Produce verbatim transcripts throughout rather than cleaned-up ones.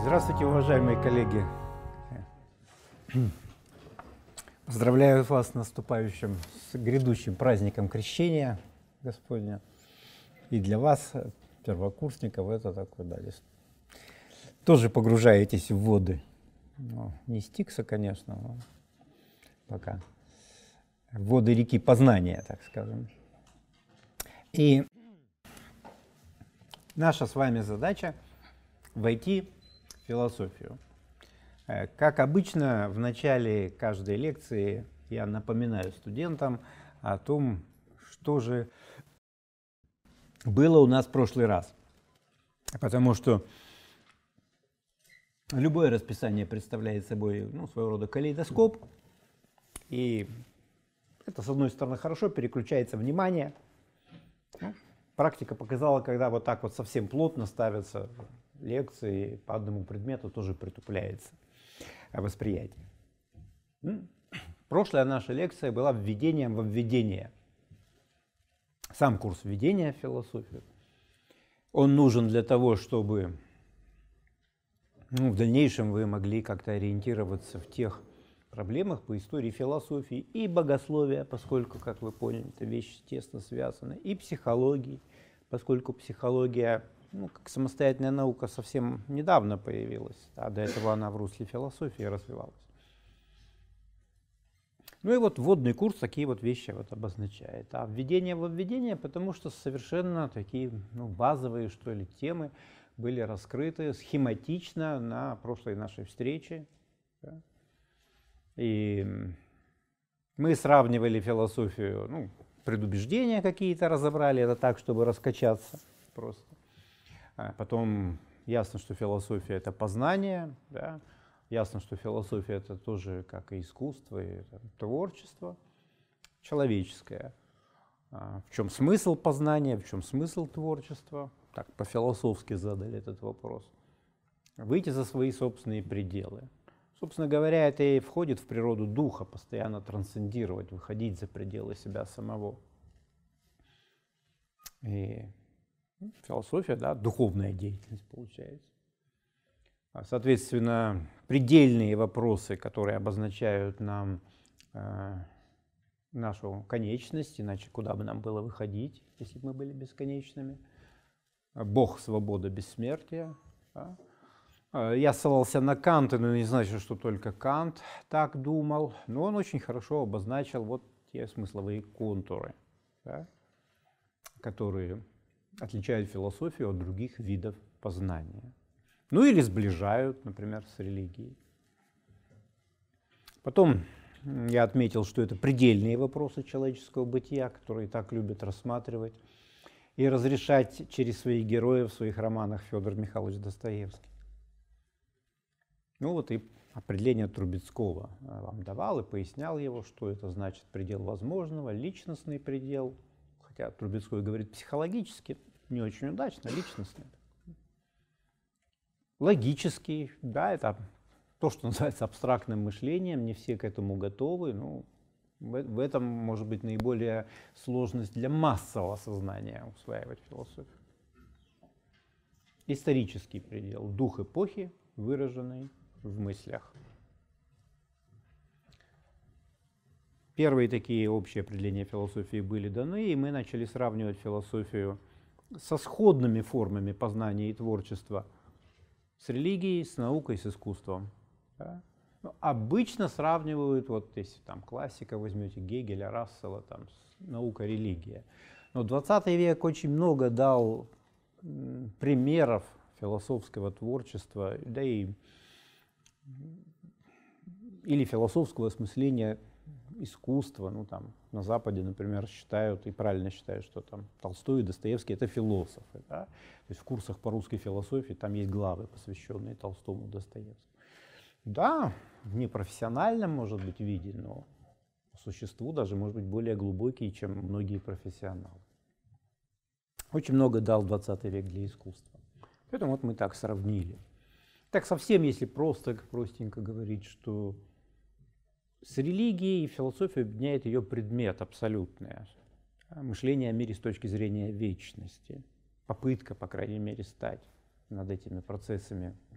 Здравствуйте, уважаемые коллеги! Поздравляю вас с наступающим, с грядущим праздником Крещения Господня. И для вас, первокурсников, это такой, да, здесь тоже погружаетесь в воды. Ну, не Стикса, конечно, но пока в воды реки познания, так скажем. И наша с вами задача войти в философию. Как обычно, в начале каждой лекции я напоминаю студентам о том, что же было у нас в прошлый раз. Потому что любое расписание представляет собой, ну, своего рода калейдоскоп. И это, с одной стороны, хорошо, переключается внимание. Ну, практика показала, когда вот так вот совсем плотно ставятся лекции по одному предмету, тоже притупляется восприятие. Прошлая наша лекция была введением во введение. Сам курс введения в философию. Он нужен для того, чтобы, ну, в дальнейшем вы могли как-то ориентироваться в тех проблемах по истории философии и богословия, поскольку, как вы поняли, это вещи тесно связаны, и психологии, поскольку психология, ну, как самостоятельная наука, совсем недавно появилась, а до этого она в русле философии развивалась. Ну и вот вводный курс такие вот вещи вот обозначает. А введение во введение, потому что совершенно такие, ну, базовые, что ли, темы были раскрыты схематично на прошлой нашей встрече. Да? И мы сравнивали философию, ну, предубеждения какие-то разобрали, это так, чтобы раскачаться просто. А потом ясно, что философия — это познание, да? Ясно, что философия — это тоже как и искусство, и это творчество человеческое. А в чем смысл познания, в чем смысл творчества? Так по-философски задали этот вопрос. Выйти за свои собственные пределы. Собственно говоря, это и входит в природу духа, постоянно трансцендировать, выходить за пределы себя самого. И философия, да, духовная деятельность получается. Соответственно, предельные вопросы, которые обозначают нам э, нашу конечность, иначе куда бы нам было выходить, если бы мы были бесконечными. Бог, свобода, бессмертие. Да? Я ссылался на Канта, но не значит, что только Кант так думал, но он очень хорошо обозначил вот те смысловые контуры, да, которые отличают философию от других видов познания. Ну или сближают, например, с религией. Потом я отметил, что это предельные вопросы человеческого бытия, которые так любят рассматривать и разрешать через своих героев в своих романах Федор Михайлович Достоевский. Ну вот и определение Трубецкого вам давал и пояснял его, что это значит предел возможного, личностный предел, хотя Трубецкой говорит психологически, не очень удачно, личностный. Логический, да, это то, что называется абстрактным мышлением, не все к этому готовы, но в этом может быть наиболее сложность для массового сознания усваивать философию. Исторический предел, дух эпохи, выраженный в мыслях. Первые такие общие определения философии были даны, и мы начали сравнивать философию со сходными формами познания и творчества, с религией, с наукой, с искусством. Да? Ну, обычно сравнивают, вот если там классика возьмете, Гегеля, Рассела, там, наука, религия. Но двадцатый век очень много дал м, примеров философского творчества, да и или философского осмысления искусства. Ну, там, на Западе, например, считают, и правильно считают, что там Толстой и Достоевский — это философы. Да? То есть в курсах по русской философии там есть главы, посвященные Толстому и Достоевскому. Да, в непрофессиональном, может быть, виде, но по существу даже, может быть, более глубокие, чем многие профессионалы. Очень много дал двадцатый век для искусства. Поэтому вот мы так сравнили. Так совсем, если просто, простенько говорить, что с религией философия объединяет ее предмет абсолютное. Мышление о мире с точки зрения вечности. Попытка, по крайней мере, стать над этими процессами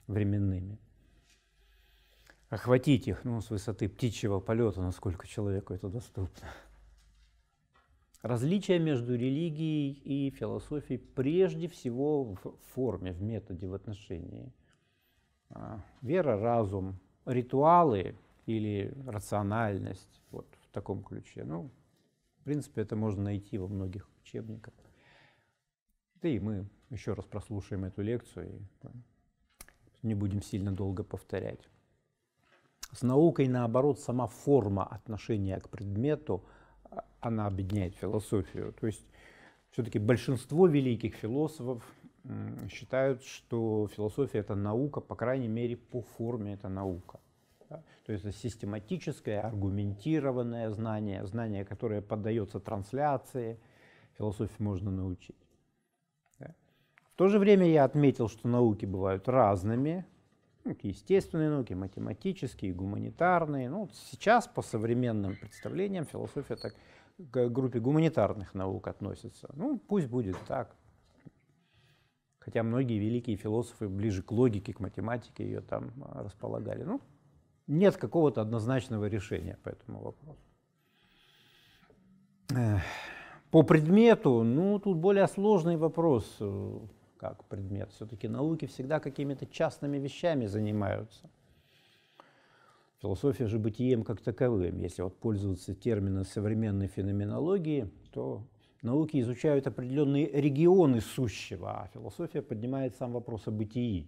временными. Охватить их, ну, с высоты птичьего полета, насколько человеку это доступно. Различия между религией и философией прежде всего в форме, в методе, в отношении. Вера, разум, ритуалы или рациональность, вот в таком ключе. Ну, в принципе, это можно найти во многих учебниках. Да и мы еще раз прослушаем эту лекцию и не будем сильно долго повторять. С наукой, наоборот, сама форма отношения к предмету, она объединяет философию. То есть все-таки большинство великих философов считают, что философия – это наука, по крайней мере, по форме это наука. Да? То есть это систематическое, аргументированное знание, знание, которое поддается трансляции, философии можно научить. Да? В то же время я отметил, что науки бывают разными. Ну, естественные науки, математические, гуманитарные. Ну, сейчас по современным представлениям философия так к группе гуманитарных наук относится. Ну, пусть будет так. Хотя многие великие философы ближе к логике, к математике ее там располагали. Ну, нет какого-то однозначного решения по этому вопросу. По предмету, ну, тут более сложный вопрос. Как предмет. Все-таки науки всегда какими-то частными вещами занимаются. Философия же бытием как таковым. Если вот пользоваться термином современной феноменологии, то науки изучают определенные регионы сущего, а философия поднимает сам вопрос о бытии.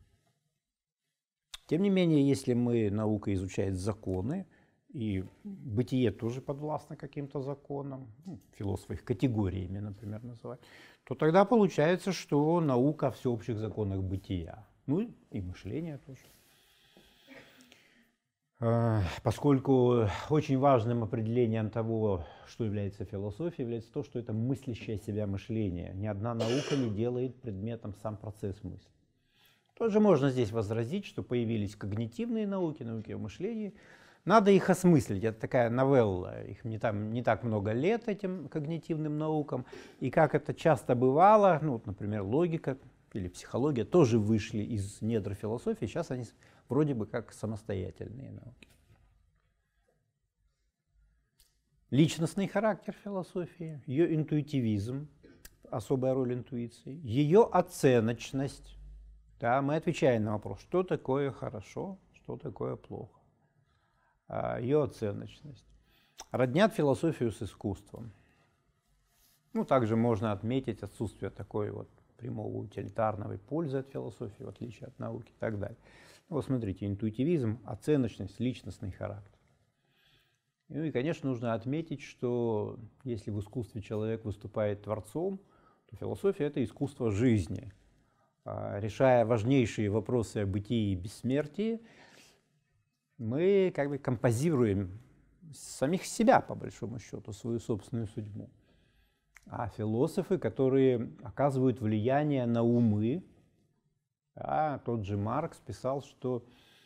Тем не менее, если мы, наука изучает законы, и бытие тоже подвластно каким-то законам, ну, философы их категориями, например, называют, то тогда получается, что наука о всеобщих законах бытия. Ну и мышление тоже. Поскольку очень важным определением того, что является философией, является то, что это мыслящее себя мышление. Ни одна наука не делает предметом сам процесс мысли. Тоже можно здесь возразить, что появились когнитивные науки, науки о мышлении. Надо их осмыслить, это такая новелла, их не, там, не так много лет этим когнитивным наукам. И как это часто бывало, ну, вот, например, логика или психология тоже вышли из недр философии, сейчас они вроде бы как самостоятельные науки. Личностный характер философии, ее интуитивизм, особая роль интуиции, ее оценочность. Да, мы отвечаем на вопрос, что такое хорошо, что такое плохо. Ее оценочность. Роднят философию с искусством. Ну, также можно отметить отсутствие такой вот прямого утилитарной пользы от философии, в отличие от науки и так далее. Ну, вот смотрите, интуитивизм, оценочность, личностный характер. Ну и, конечно, нужно отметить, что если в искусстве человек выступает творцом, то философия – это искусство жизни. Решая важнейшие вопросы о бытии и бессмертии, мы как бы композируем самих себя, по большому счету, свою собственную судьбу. А философы, которые оказывают влияние на умы, да, тот же Маркс писал, что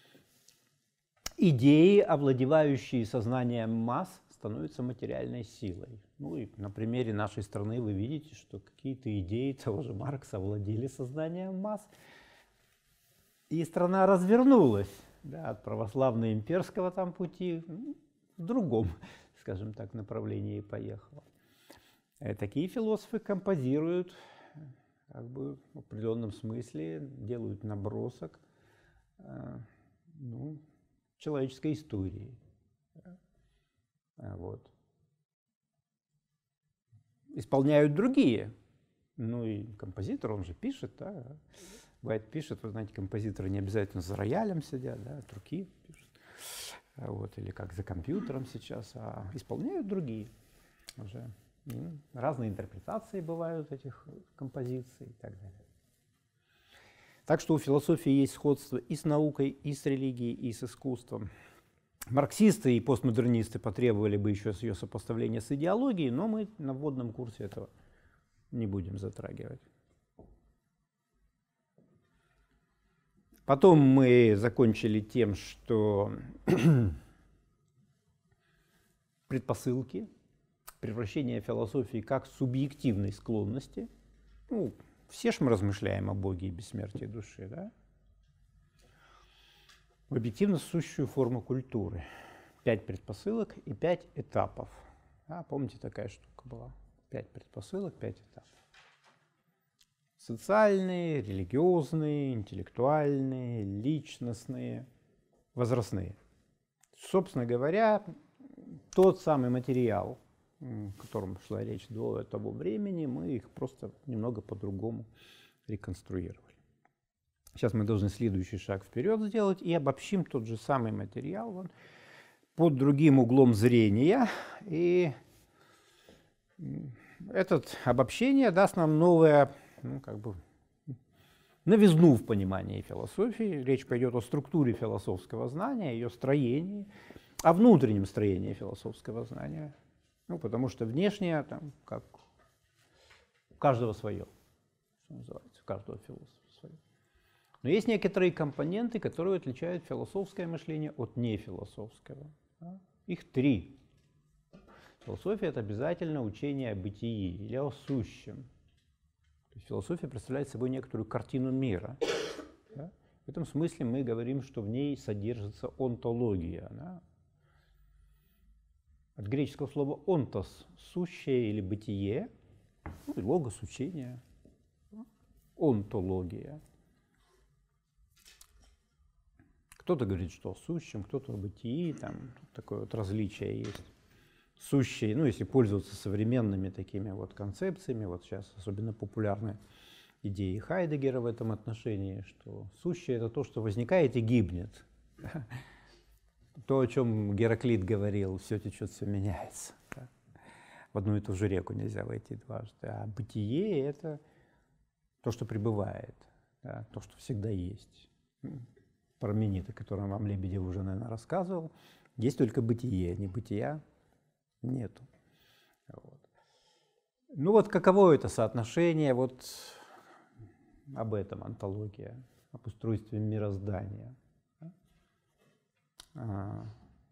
идеи, овладевающие сознанием масс, становятся материальной силой. Ну и на примере нашей страны вы видите, что какие-то идеи того же Маркса овладели сознанием масс, и страна развернулась. Да, от православно-имперского там пути в другом, скажем так, направлении поехала. И такие философы композируют, как бы в определенном смысле, делают набросок ну, человеческой истории. Вот. Исполняют другие. Ну и композитор, он же пишет, да. Бывает, пишет, вы знаете, композиторы не обязательно за роялем сидят, да, от руки пишут, вот, или как за компьютером сейчас, а исполняют другие уже. Ну, разные интерпретации бывают этих композиций и так далее. Так что у философии есть сходство и с наукой, и с религией, и с искусством. Марксисты и постмодернисты потребовали бы еще ее сопоставления с идеологией, но мы на вводном курсе этого не будем затрагивать. Потом мы закончили тем, что предпосылки превращения философии как субъективной склонности. Ну, все ж мы размышляем о Боге и бессмертии души, да? в объективно сущую форму культуры. Пять предпосылок и пять этапов. А, помните, такая штука была? Пять предпосылок, пять этапов. Социальные, религиозные, интеллектуальные, личностные, возрастные. Собственно говоря, тот самый материал, о котором шла речь до того времени, мы их просто немного по-другому реконструировали. Сейчас мы должны следующий шаг вперед сделать и обобщим тот же самый материал вот, под другим углом зрения. И это обобщение даст нам новое, ну, как бы, новизну в понимании философии. Речь пойдет о структуре философского знания, ее строении, о внутреннем строении философского знания. Ну, потому что внешнее, там, как у каждого свое, что называется, у каждого философа свое. Но есть некоторые компоненты, которые отличают философское мышление от нефилософского. Да? Их три. Философия – это обязательно учение о бытии или о сущем. То есть философия представляет собой некоторую картину мира. Да? В этом смысле мы говорим, что в ней содержится онтология. Да? От греческого слова «онтос» – сущее или бытие, ну, и логос – учение, онтология. Кто-то говорит, что о сущем, кто-то о бытии, там такое вот различие есть. Сущее, ну, если пользоваться современными такими вот концепциями, вот сейчас особенно популярны идеи Хайдеггера в этом отношении, что сущее – это то, что возникает и гибнет. То, о чем Гераклит говорил, все течет, все меняется. Да? В одну и ту же реку нельзя войти дважды. А бытие – это то, что пребывает, да? То, что всегда есть. Парменид, о котором вам Лебедев уже, наверное, рассказывал, есть только бытие, не бытия нету. Вот. Ну вот каково это соотношение, вот об этом онтология, об устройстве мироздания. А,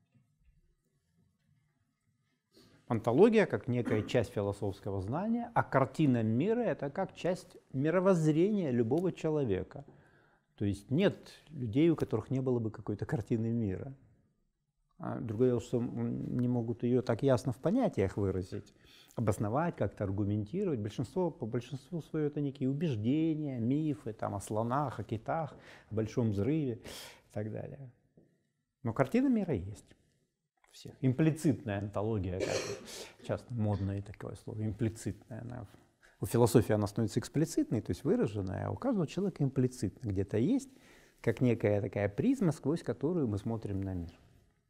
онтология как некая часть философского знания, а картина мира – это как часть мировоззрения любого человека. То есть нет людей, у которых не было бы какой-то картины мира. А другое дело, что не могут ее так ясно в понятиях выразить, обосновать, как-то аргументировать. Большинство, по большинству своему это некие убеждения, мифы там, о слонах, о китах, о большом взрыве и так далее. Но картина мира есть. Всех. Имплицитная онтология, как часто модное такое слово, имплицитная. Она, у философии она становится эксплицитной, то есть выраженная, а у каждого человека имплицитно где-то есть, как некая такая призма, сквозь которую мы смотрим на мир.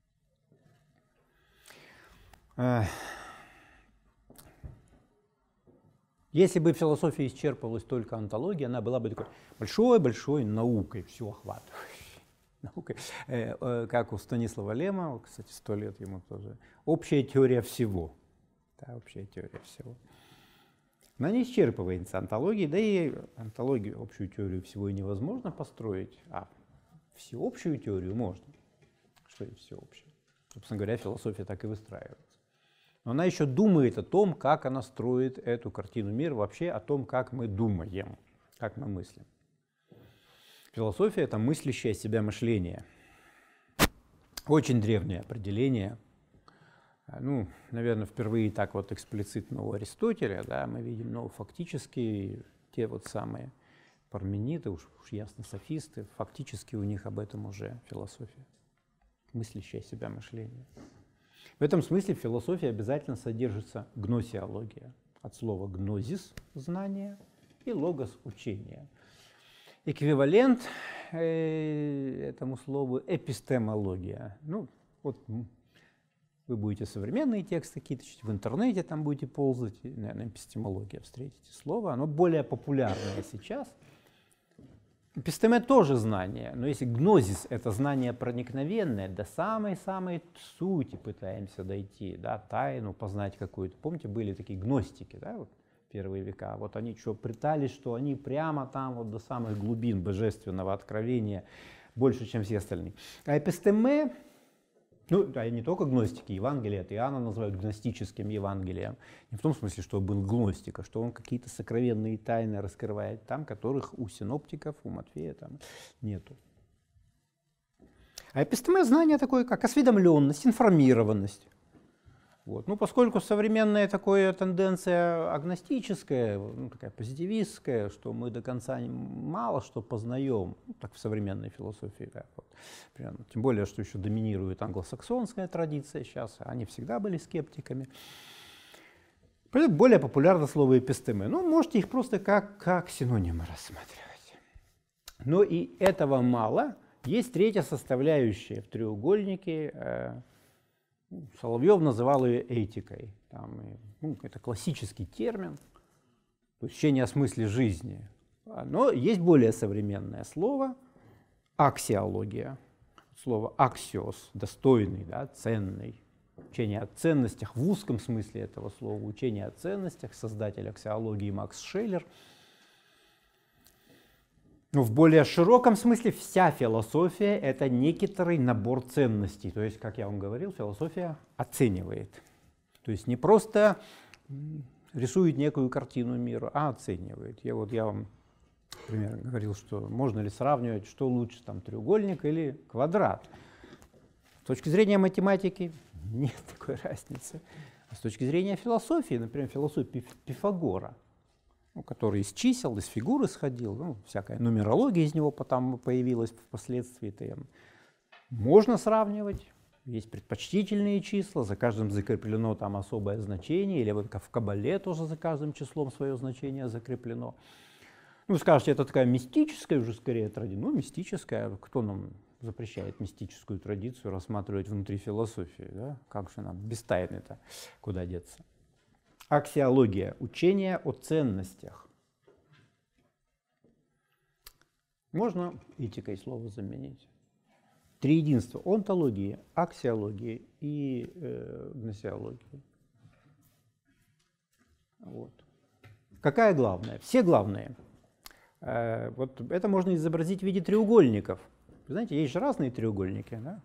Если бы философия исчерпывалась только онтологией, она была бы такой большой-большой наукой, все охватывающей. Наукой. Как у Станислава Лема, кстати, сто лет ему тоже, общая теория всего. Да, общая теория всего. Но она не исчерпывается онтологией, да и онтологию, общую теорию всего и невозможно построить, а всеобщую теорию можно. Что есть всеобщее? Собственно говоря, философия так и выстраивается. Но она еще думает о том, как она строит эту картину мира, вообще о том, как мы думаем, как мы мыслим. Философия – это мыслящее себя мышление. Очень древнее определение. Ну, наверное, впервые так вот эксплицитно у Аристотеля, да, мы видим, но фактически те вот самые пармениды, уж, уж ясно софисты, фактически у них об этом уже философия. Мыслящее себя мышление. В этом смысле в философии обязательно содержится гносеология. От слова гнозис – знание и логос – учение. Эквивалент э, этому слову эпистемология. Ну, вот вы будете современные тексты какие-то читать, в интернете там будете ползать, и, наверное, эпистемология встретите слово. Оно более популярное сейчас. Эпистеме тоже знание, но если гнозис – это знание проникновенное, до самой-самой сути пытаемся дойти, да, тайну познать какую-то. Помните, были такие гностики, да, вот, первые века, вот они что, пытались, что они прямо там вот до самых глубин божественного откровения, больше, чем все остальные. А эпистеме, ну, да, не только гностики, Евангелие от Иоанна называют гностическим Евангелием. Не в том смысле, что он был гностик, а что он какие-то сокровенные тайны раскрывает там, которых у синоптиков, у Матфея там нету. А эпистеме — знание такое, как осведомленность, информированность. Вот. Ну, поскольку современная такая тенденция агностическая, ну, такая позитивистская, что мы до конца мало что познаем, ну, так в современной философии, да, вот, примерно. Тем более, что еще доминирует англосаксонская традиция сейчас, они всегда были скептиками. Поэтому более популярно слово эпистемы. Ну, можете их просто как, как синонимы рассматривать. Но и этого мало. Есть третья составляющая в треугольнике. э, Соловьев называл ее этикой. Там, ну, это классический термин, учение о смысле жизни. Но есть более современное слово — аксиология. Слово аксиос — достойный, да, ценный. Учение о ценностях в узком смысле этого слова. Учение о ценностях, создатель аксиологии Макс Шеллер. Но в более широком смысле вся философия — это некоторый набор ценностей. То есть, как я вам говорил, философия оценивает. То есть не просто рисует некую картину мира, а оценивает. Я, вот, я вам, например, говорил, что можно ли сравнивать, что лучше, там, треугольник или квадрат. С точки зрения математики нет такой разницы. А с точки зрения философии, например, философии Пифагора, ну, который из чисел, из фигур исходил, ну, всякая нумерология из него потом появилась впоследствии. -то. Можно сравнивать, есть предпочтительные числа, за каждым закреплено там особое значение, или вот как в Кабале тоже за каждым числом свое значение закреплено. Ну, вы скажете, это такая мистическая уже скорее традиция. Ну, мистическая, кто нам запрещает мистическую традицию рассматривать внутри философии, да? Как же нам без тайны-то куда деться? Аксиология — учение о ценностях. Можно этикой слово заменить. Три единства — онтологии, аксиологии и э, гносеологии. Вот. Какая главная? Все главные. Э, вот это можно изобразить в виде треугольников. Вы знаете, есть же разные треугольники. Да?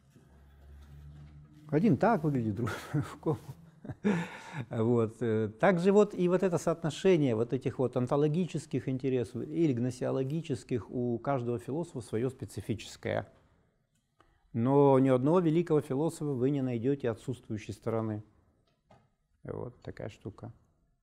Один так выглядит, другой. Вот. Также вот и вот это соотношение вот этих вот онтологических интересов или гносеологических у каждого философа свое специфическое. Но ни одного великого философа вы не найдете отсутствующей стороны. Вот такая штука.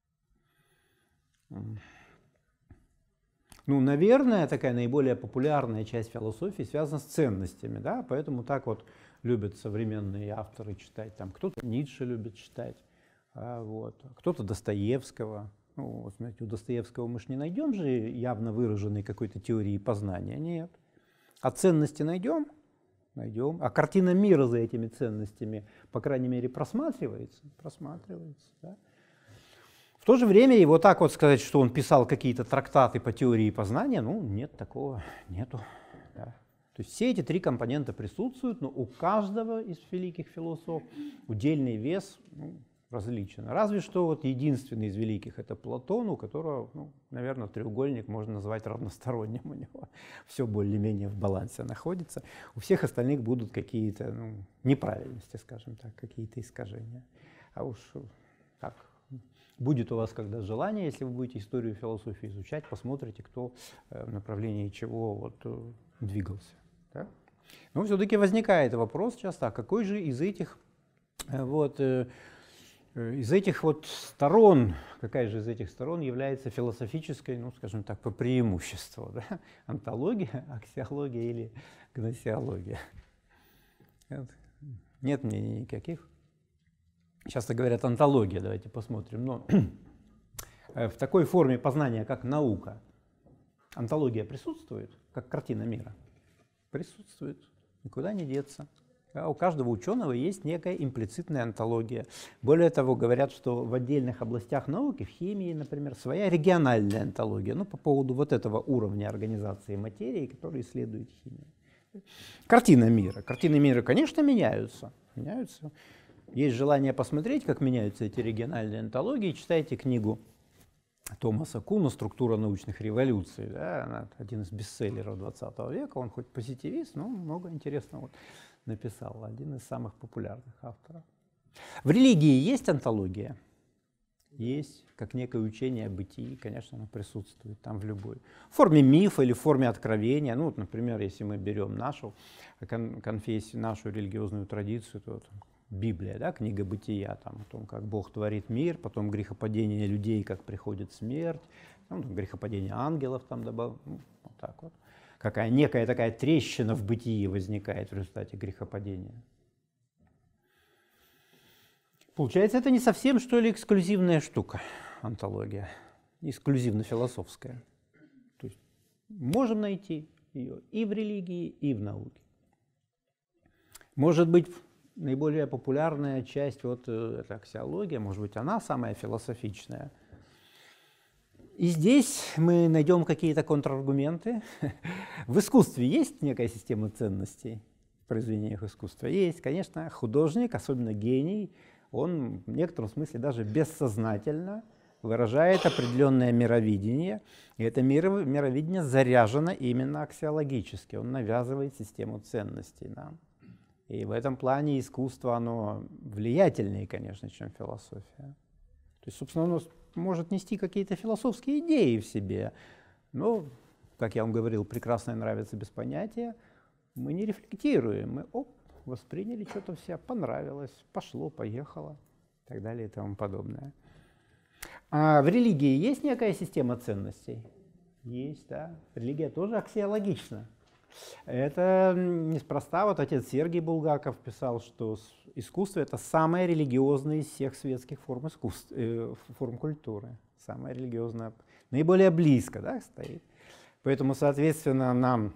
Ну, наверное, такая наиболее популярная часть философии связана с ценностями, да, поэтому так вот любят современные авторы читать. Там кто-то Ницше любит читать, а, вот, кто-то Достоевского. Ну, вот, смотрите, у Достоевского мы же не найдем же явно выраженной какой-то теории познания, нет. А ценности найдем? Найдем. А картина мира за этими ценностями, по крайней мере, просматривается? Просматривается, да. В то же время его так вот сказать, что он писал какие-то трактаты по теории познания, ну, нет, такого нету. Да. То есть все эти три компонента присутствуют, но у каждого из великих философов удельный вес, ну, различен. Разве что вот единственный из великих — это Платон, у которого, ну, наверное, треугольник можно назвать равносторонним, у него все более-менее в балансе находится. У всех остальных будут какие-то, ну, неправильности, скажем так, какие-то искажения. А уж так. Будет у вас когда желание, если вы будете историю философии изучать, посмотрите, кто в направлении чего вот двигался. Да? Но все-таки возникает вопрос часто, а какой же из этих, вот, из этих вот сторон, какая же из этих сторон является философической, ну, скажем так, по преимуществу? Да? Онтология, аксиология или гносеология? Нет мнений никаких. Часто говорят онтология, давайте посмотрим. Но в такой форме познания, как наука, онтология присутствует, как картина мира? Присутствует, никуда не деться. А у каждого ученого есть некая имплицитная онтология. Более того, говорят, что в отдельных областях науки, в химии, например, своя региональная онтология, ну, по поводу вот этого уровня организации материи, который исследует химия. Картина мира. Картины мира, конечно, меняются. меняются. Есть желание посмотреть, как меняются эти региональные онтологии, читайте книгу Томаса Куна «Структура научных революций». Да, она один из бестселлеров двадцатого века, он хоть позитивист, но много интересного вот написал, один из самых популярных авторов. В религии есть онтология? Есть, как некое учение о бытии, конечно, оно присутствует там в любой. В форме мифа или в форме откровения. Ну, вот, например, если мы берем нашу кон конфессию, нашу религиозную традицию, то там, Библия, да, книга бытия, там, о том, как Бог творит мир, потом грехопадение людей, как приходит смерть, ну, грехопадение ангелов там добавил, ну, вот так вот. Какая некая такая трещина в бытии возникает в результате грехопадения. Получается, это не совсем, что ли, эксклюзивная штука, онтология, эксклюзивно-философская. То есть можем найти ее и в религии, и в науке. Может быть, наиболее популярная часть, вот эта аксиология, может быть, она самая философичная. И здесь мы найдем какие-то контраргументы. В искусстве есть некая система ценностей, в произведениях искусства? Есть, конечно, художник, особенно гений, он в некотором смысле даже бессознательно выражает определенное мировидение, и это мировидение заряжено именно аксиологически, он навязывает систему ценностей нам. И в этом плане искусство, оно влиятельнее, конечно, чем философия. То есть, собственно, оно может нести какие-то философские идеи в себе, но, как я вам говорил, прекрасное нравится без понятия, мы не рефлектируем, мы оп, восприняли что-то все, понравилось, пошло, поехало, и так далее и тому подобное. А в религии есть некая система ценностей? Есть, да. Религия тоже аксиологична. Это неспроста. Вот отец Сергий Булгаков писал, что искусство — это самая религиозная из всех светских форм искусства, э, форм культуры. Самая религиозная, наиболее близко, да, стоит. Поэтому, соответственно, нам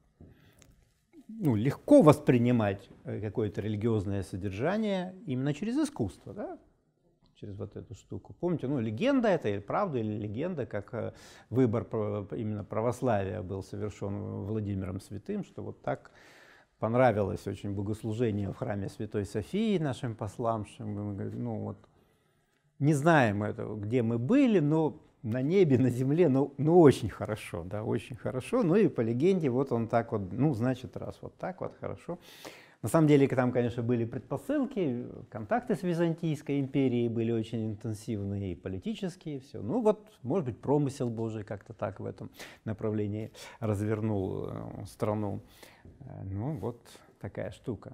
ну, легко воспринимать какое-то религиозное содержание именно через искусство, да? Через вот эту штуку. Помните, ну, легенда это, или правда, или легенда, как выбор именно православия был совершен Владимиром Святым, что вот так понравилось очень богослужение в храме Святой Софии нашим послам, что мы говорим, ну вот, не знаем этого, где мы были, но на небе, на земле, ну, ну очень хорошо, да, очень хорошо. Ну и по легенде вот он так вот, ну, значит, раз вот так вот хорошо. На самом деле там, конечно, были предпосылки, контакты с Византийской империей были очень интенсивные, и политические, все. Ну вот, может быть, промысел Божий как-то так в этом направлении развернул страну. Ну вот такая штука.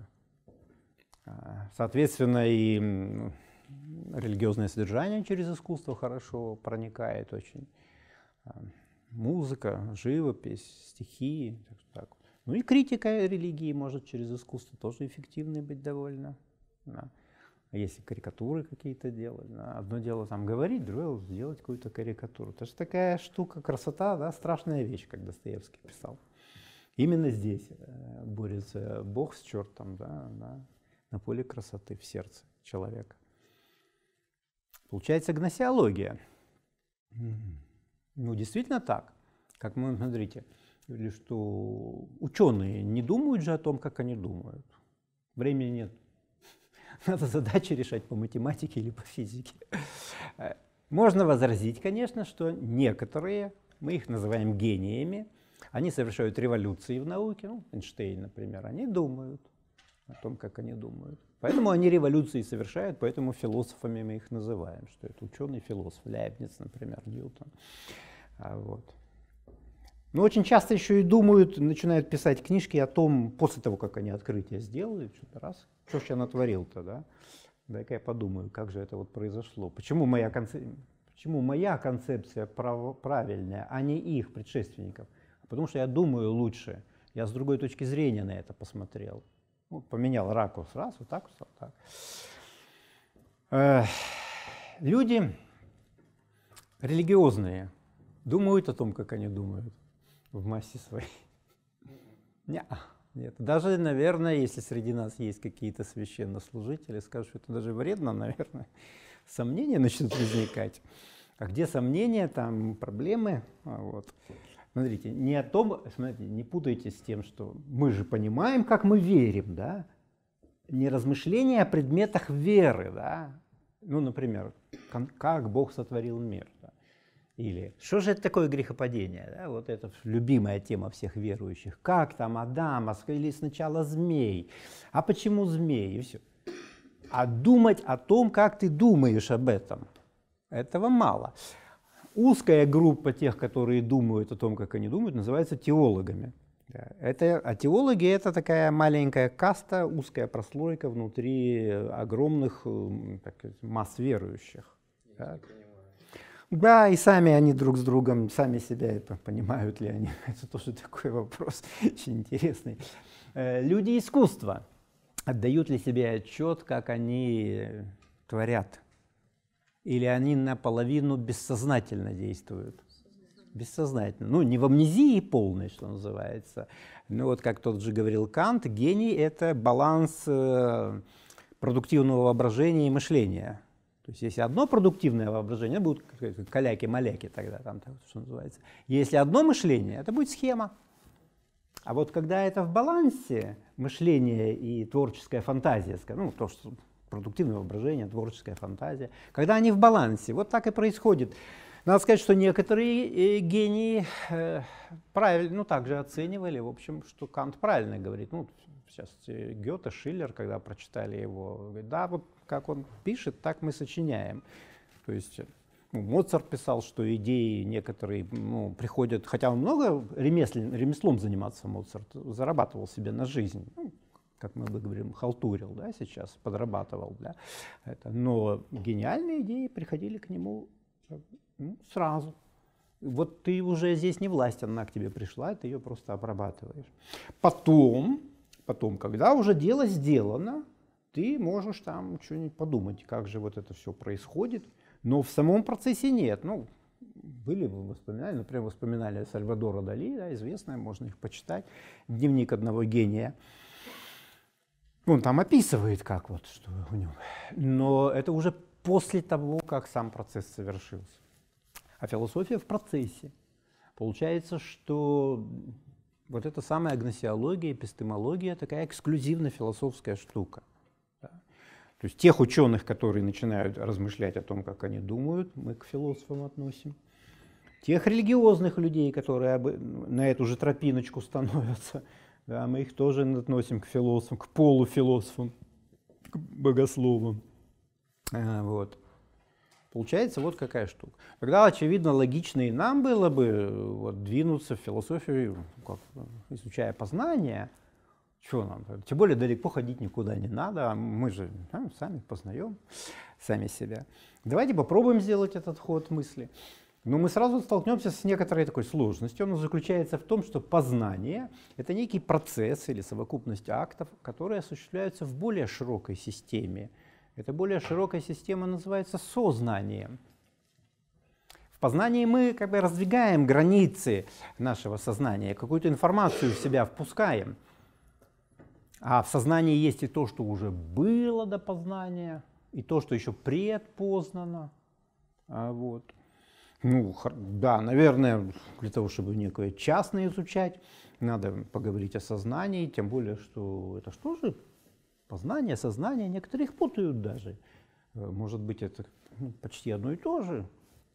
Соответственно, и религиозное содержание через искусство хорошо проникает очень. Музыка, живопись, стихи, так что так. Ну и критика религии может через искусство тоже эффективной быть довольно. Да. А если карикатуры какие-то делать, да. Одно дело там говорить, другое сделать какую-то карикатуру. Это же такая штука, красота, да, страшная вещь, как Достоевский писал. Именно здесь борется Бог с чертом, да, да, на поле красоты, в сердце человека. Получается гносеология. Ну, действительно так. Как мы, смотрите, или что ученые не думают же о том, как они думают. Времени нет. Надо задачи решать по математике или по физике. Можно возразить, конечно, что некоторые, мы их называем гениями, они совершают революции в науке, ну, Эйнштейн, например, они думают о том, как они думают. Поэтому они революции совершают, поэтому философами мы их называем, что это ученый-философ, Лейбниц, например, Ньютон. А вот. Но очень часто еще и думают, начинают писать книжки о том, после того, как они открытие сделали, что-то раз, что ж я натворил-то, да? Дай-ка я подумаю, как же это вот произошло. Почему моя, концеп... Почему моя концепция прав... правильная, а не их предшественников? Потому что я думаю лучше, я с другой точки зрения на это посмотрел. Ну, поменял ракурс, раз, вот так, вот так. Э, люди религиозные думают о том, как они думают в массе своей. Нет, нет. Даже, наверное, если среди нас есть какие-то священнослужители, скажут, что это даже вредно, наверное, сомнения начнут возникать. А где сомнения, там проблемы. Вот. Смотрите, не о том, смотрите, не путайте с тем, что мы же понимаем, как мы верим, да? Не размышления о предметах веры, да? Ну, например, как Бог сотворил мир, да? Или что же это такое грехопадение, да? Вот это любимая тема всех верующих. Как там Адам, или сначала змей, а почему змей, и все. А думать о том, как ты думаешь об этом, этого мало. Узкая группа тех, которые думают о том, как они думают, называется теологами. Это, а теологи — это такая маленькая каста, узкая прослойка внутри огромных так сказать, масс верующих. Да? Да, и сами они друг с другом, сами себя понимают ли они. Это тоже такой вопрос очень интересный. Люди искусства отдают ли себе отчет, как они творят? Или они наполовину бессознательно действуют? Бессознательно. Ну, не в амнезии полной, что называется. Но вот как тот же говорил Кант, гений — это баланс э, продуктивного воображения и мышления. То есть если одно продуктивное воображение, будут каляки-маляки тогда, там, что называется. Если одно мышление, это будет схема. А вот когда это в балансе, мышление и творческая фантазия, ну, то, что продуктивное воображение, творческая фантазия, когда они в балансе, вот так и происходит. Надо сказать, что некоторые гении э, правильно, ну, также оценивали, в общем, что Кант правильно говорит. Ну, сейчас Гёте, Шиллер, когда прочитали его, говорят, да, вот как он пишет, так мы сочиняем. То есть ну, Моцарт писал, что идеи некоторые ну, приходят, хотя он много ремеслен, ремеслом заниматься, Моцарт, зарабатывал себе на жизнь. Ну, как мы бы говорим, халтурил, да, сейчас, подрабатывал. Да, это. Но гениальные идеи приходили к нему ну, сразу. Вот ты уже здесь не власть, она к тебе пришла, ты ее просто обрабатываешь. Потом, потом, когда уже дело сделано, ты можешь там что-нибудь подумать, как же вот это все происходит, но в самом процессе нет. Ну, были воспоминания, например, воспоминания Сальвадора Дали, да, известные, можно их почитать, «Дневник одного гения». Он там описывает, как вот, что у него. Но это уже после того, как сам процесс совершился. А философия в процессе. Получается, что вот эта самая гносеология, эпистемология такая эксклюзивно философская штука. Да? То есть тех ученых, которые начинают размышлять о том, как они думают, мы к философам относим. Тех религиозных людей, которые на эту же тропиночку становятся, да, мы их тоже относим к философам, к полуфилософам, к богословам. А, вот. Получается вот какая штука. Тогда, очевидно, логично и нам было бы вот, двинуться в философию, как, изучая познание. Чего нам? Тем более далеко ходить никуда не надо, мы же да, сами познаем сами себя. Давайте попробуем сделать этот ход мысли. Но мы сразу столкнемся с некоторой такой сложностью. Оно заключается в том, что познание — это некий процесс или совокупность актов, которые осуществляются в более широкой системе. Эта более широкая система называется сознанием. В познании мы как бы раздвигаем границы нашего сознания, какую-то информацию в себя впускаем. А в сознании есть и то, что уже было до познания, и то, что еще предпознано. А вот. Ну, да, наверное, для того, чтобы некое частное изучать, надо поговорить о сознании, тем более, что это что же познание, сознание, некоторые их путают даже. Может быть, это ну, почти одно и то же.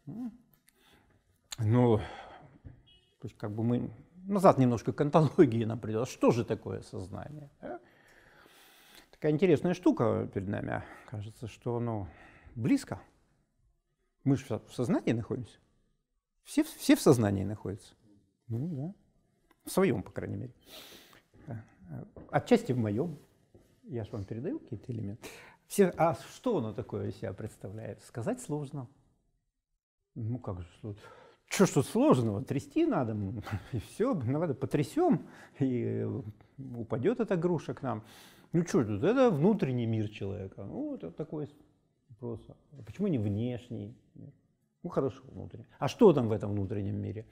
Но то есть, как бы мы назад немножко к онтологии нам придет. Что же такое сознание? А? Такая интересная штука перед нами. Кажется, что оно близко. Мы же в сознании находимся. Все, все в сознании находятся. Ну, да. В своем, по крайней мере. Отчасти в моем. Я же вам передаю какие-то элементы. Все, а что оно такое из себя представляет? Сказать сложно. Ну как же сложно? Что ж тут сложного? Трясти надо, и все, надо потрясем, и упадет эта груша к нам. Ну что тут? Это внутренний мир человека. Ну, это такой вопрос. А почему не внешний? Ну, хорошо, внутренний. А что там в этом внутреннем мире?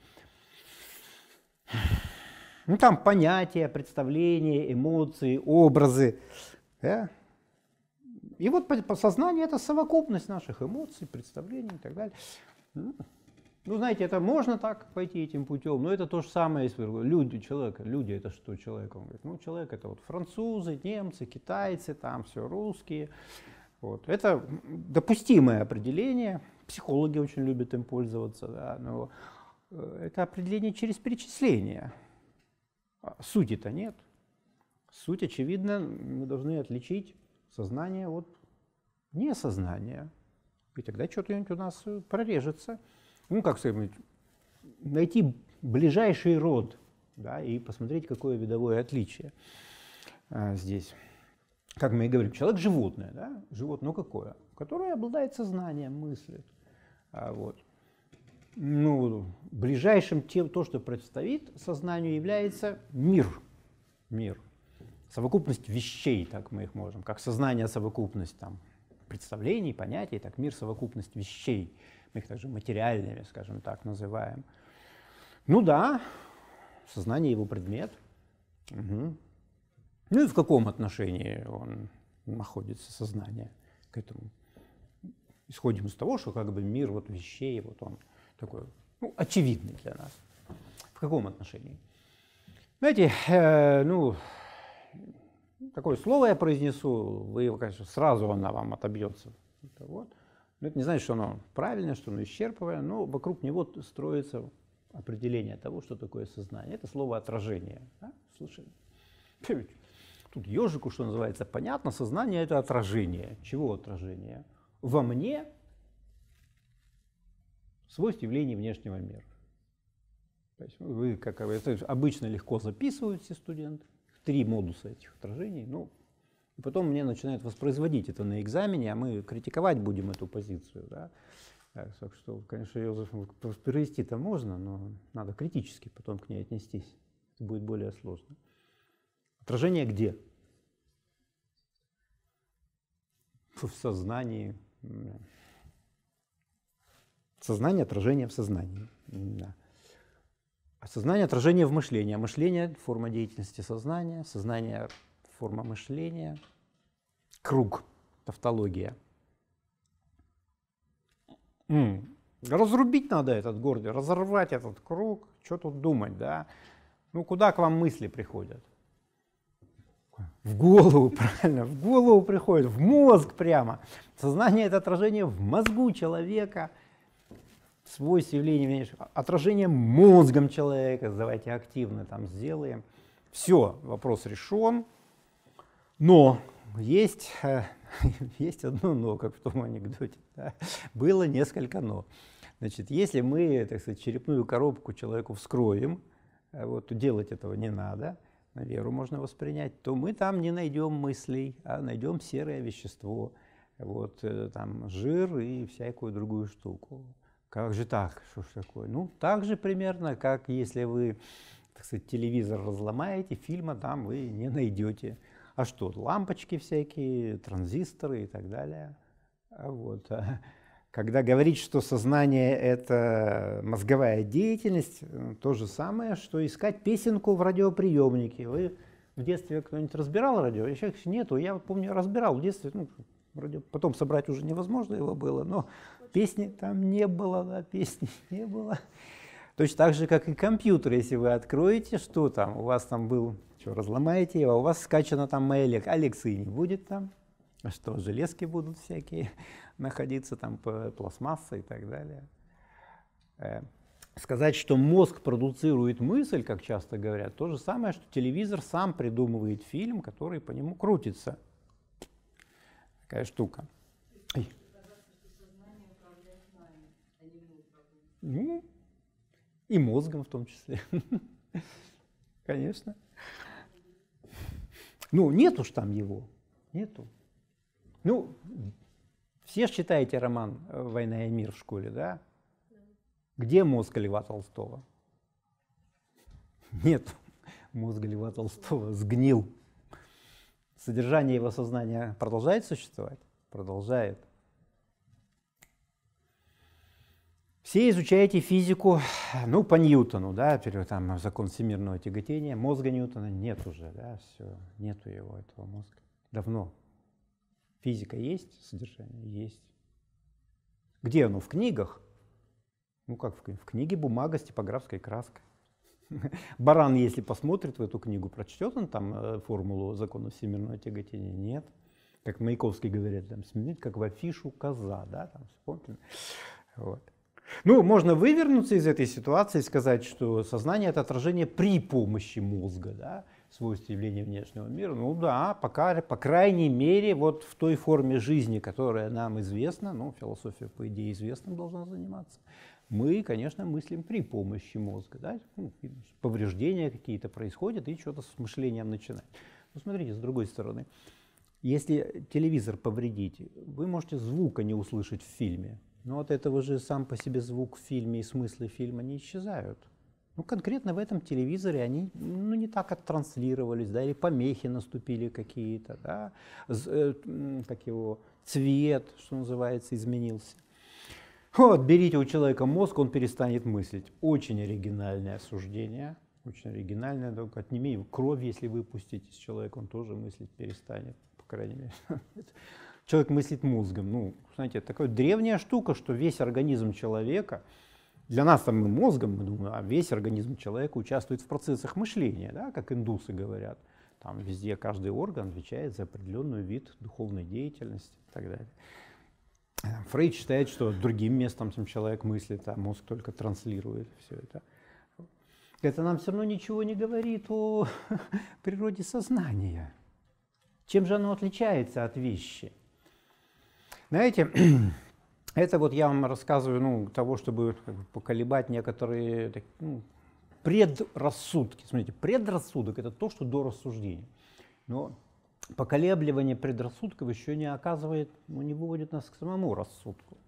Ну, там понятия, представления, эмоции, образы. Да? И вот подсознание — это совокупность наших эмоций, представлений и так далее. Ну, знаете, это можно так пойти этим путем, но это то же самое, если люди, человек, люди — это что человек? Он говорит, ну, человек — это вот французы, немцы, китайцы, там все русские. Вот. Это допустимое определение, психологи очень любят им пользоваться, да, но это определение через перечисление. Сути-то нет. Суть, очевидно, мы должны отличить сознание от несознания. И тогда что-то у нас прорежется. Ну, как сказать, найти ближайший род, да, и посмотреть, какое видовое отличие а, здесь. Как мы и говорим, человек животное, да? Животное какое? Которое обладает сознанием, мыслит. А, вот. Ну, ближайшим тем, то, что представит сознанию, является мир. Мир. Совокупность вещей, так мы их можем. Как сознание, совокупность там, представлений, понятий, так мир, совокупность вещей. Мы их также материальными, скажем так, называем. Ну да, сознание его предмет. Угу. Ну и в каком отношении он находится, сознание, к этому? Исходим из того, что как бы мир вот вещей, вот он такой, ну, очевидный для нас. В каком отношении? Знаете, э, ну, такое слово я произнесу, вы его, конечно, сразу она вам отобьется. Это вот. Но это не значит, что оно правильное, что оно исчерпывает, но вокруг него строится определение того, что такое сознание. Это слово отражение. Да? Слышали? Тут ежику, что называется, понятно, сознание – это отражение. Чего отражение? Во мне свойств явлений внешнего мира. То есть вы, как это обычно легко записывают все студенты, три модуса этих отражений, ну, и потом мне начинают воспроизводить это на экзамене, а мы критиковать будем эту позицию. Да? Так что, конечно, ее воспроизвести-то можно, но надо критически потом к ней отнестись. Это будет более сложно. Отражение где? В сознании. Сознание, отражение в сознании. Да. А сознание, отражение в мышлении. А мышление – форма деятельности сознания, сознание – форма мышления. Круг, тавтология. М-м. Разрубить надо этот гордый, разорвать этот круг. Что тут думать, да? Ну, куда к вам мысли приходят? В голову, правильно, в голову приходит, в мозг прямо. Сознание – это отражение в мозгу человека, свойств явления, отражение мозгом человека. Давайте активно там сделаем. Все, вопрос решен. Но есть, есть одно но, как в том анекдоте. Да? Было несколько но. Значит, если мы, так сказать, черепную коробку человеку вскроем, вот, то делать этого не надо, на веру можно воспринять, то мы там не найдем мыслей, а найдем серое вещество, вот, там, жир и всякую другую штуку. Как же так? Что ж такое? Ну, так же примерно, как если вы, так сказать, телевизор разломаете, фильма там вы не найдете. А что? Лампочки всякие, транзисторы и так далее. Вот. Когда говорить, что сознание – это мозговая деятельность, то же самое, что искать песенку в радиоприемнике. Вы в детстве кто-нибудь разбирал радио? Я сейчас нету. Я вот помню, разбирал в детстве. Ну, радио, потом собрать уже невозможно его было, но песни там не было, да, песни не было. Точно так же, как и компьютер. Если вы откроете, что там, у вас там был, что, разломаете его, а у вас скачана там моя лекция, а лекции не будет там. А что, железки будут всякие находиться, там пластмасса и так далее. Э, сказать, что мозг продуцирует мысль, как часто говорят, то же самое, что телевизор сам придумывает фильм, который по нему крутится. Такая штука. Ну, и мозгом в том числе. Конечно. Ну, нет уж там его. Нету. Ну, все ж читаете роман «Война и мир» в школе, да? Где мозг Льва Толстого? Нет, мозг Льва Толстого сгнил. Содержание его сознания продолжает существовать? Продолжает. Все изучаете физику, ну, по Ньютону, да, там закон всемирного тяготения, мозга Ньютона нет уже, да, все, нету его, этого мозга, давно. Физика есть, содержание есть. Где оно? В книгах? Ну, как в, в книге бумага с типографской краской. Баран, если посмотрит в эту книгу, прочтет он там э, формулу закона всемирного тяготения? Нет. Как Маяковский говорит, там, смотрите, как в афишу коза, да, там, вспомните. Вот. Ну, можно вывернуться из этой ситуации и сказать, что сознание – это отражение при помощи мозга, да, свойств явления внешнего мира. Ну да, пока, по крайней мере, вот в той форме жизни, которая нам известна, ну, философия, по идее, известным должна заниматься, мы, конечно, мыслим при помощи мозга. Да? Ну, повреждения какие-то происходят, и что-то с мышлением начинать. Ну, смотрите, с другой стороны, если телевизор повредить, вы можете звука не услышать в фильме, но от этого же сам по себе звук в фильме и смыслы фильма не исчезают. Ну, конкретно в этом телевизоре они ну, не так оттранслировались, да, или помехи наступили какие-то, да, как его, цвет, что называется, изменился. Вот, берите у человека мозг, он перестанет мыслить. Очень оригинальное суждение, очень оригинальное, только отними кровь, если выпустить из человека, он тоже мыслить перестанет, по крайней мере. Человек мыслит мозгом. Ну, знаете, это такая древняя штука, что весь организм человека, для нас там мы мозгом, мы думаем, а весь организм человека участвует в процессах мышления, да, как индусы говорят. Там везде каждый орган отвечает за определенный вид духовной деятельности и так далее. Фрейд считает, что другим местом чем человек мыслит, а мозг только транслирует все это. Это нам все равно ничего не говорит о природе сознания. Чем же оно отличается от вещи? Знаете, это вот я вам рассказываю, ну, того, чтобы как бы, поколебать некоторые ну, предрассудки. Смотрите, предрассудок – это то, что до рассуждения. Но поколебливание предрассудков еще не оказывает, ну, не выводит нас к самому рассудку.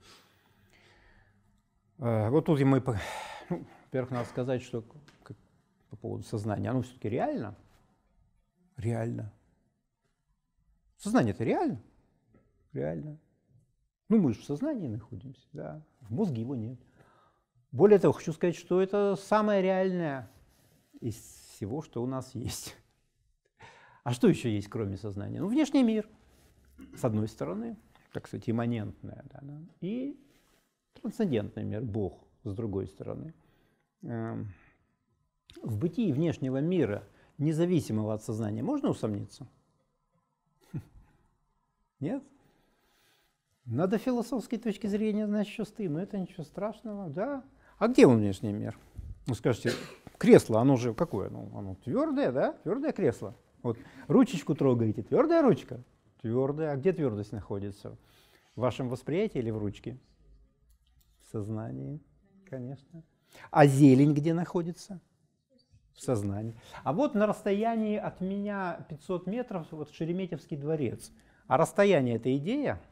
Вот тут мы, ну, во-первых, надо сказать, что как, по поводу сознания, оно все-таки реально? Реально. Сознание-то реально? Реально. Ну, мы же в сознании находимся, да, в мозге его нет. Более того, хочу сказать, что это самое реальное из всего, что у нас есть. А что еще есть, кроме сознания? Ну, внешний мир, с одной стороны, так сказать, имманентное, да, и трансцендентный мир, Бог, с другой стороны. В бытии внешнего мира, независимого от сознания, можно усомниться? Нет? Надо с философской точки зрения знать, что стыд, но это ничего страшного, да? А где он, внешний мир? Ну, скажите, кресло, оно же какое? Ну, оно твердое, да? Твердое кресло. Вот ручечку трогаете, твердая ручка? Твердая. А где твердость находится? В вашем восприятии или в ручке? В сознании, конечно. А зелень где находится? В сознании. А вот на расстоянии от меня пятьсот метров вот Шереметьевский дворец. А расстояние – это идея?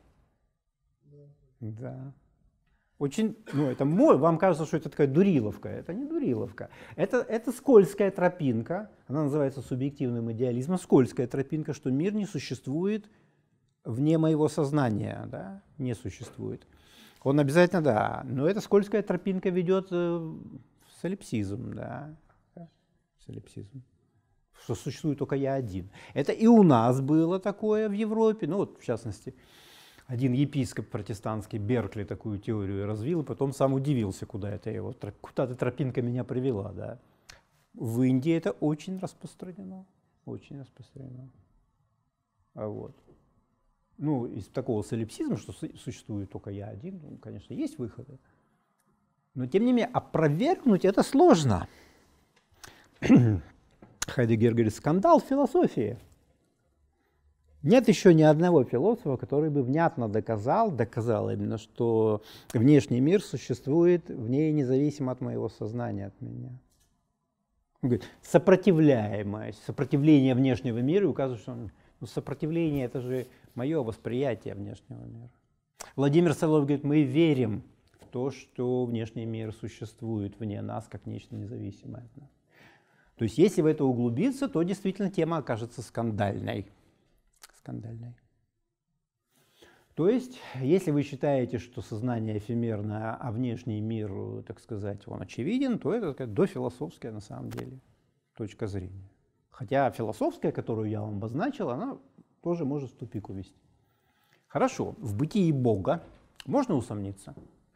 Да. Очень, ну, это мой, вам кажется, что это такая дуриловка. Это не дуриловка. Это, это скользкая тропинка, она называется субъективным идеализмом, скользкая тропинка, что мир не существует вне моего сознания, да, не существует. Он обязательно, да, но эта скользкая тропинка ведет в солипсизм, да, солипсизм, что существует только я один. Это и у нас было такое в Европе, ну вот в частности, один епископ протестантский Беркли такую теорию развил, и потом сам удивился, куда это его, куда-то тропинка меня привела, да. В Индии это очень распространено, очень распространено. А вот. Ну, из такого солипсизма, что существует только я один, ну, конечно, есть выходы. Но, тем не менее, опровергнуть это сложно. Хайдеггер говорит, скандал в философии. Нет еще ни одного философа, который бы внятно доказал, доказал именно, что внешний мир существует вне независимо от моего сознания, от меня. Он говорит, сопротивляемость, сопротивление внешнего мира, указывает, что ну, сопротивление – это же мое восприятие внешнего мира. Владимир Соловьев говорит, мы верим в то, что внешний мир существует вне нас, как нечто независимое от нас. То есть, если в это углубиться, то действительно тема окажется скандальной. Скандальной. То есть, если вы считаете, что сознание эфемерно, а внешний мир, так сказать, он очевиден, то это такая дофилософская на самом деле точка зрения. Хотя философская, которую я вам обозначил, она тоже может в тупик увести. Хорошо, в бытии Бога можно усомниться?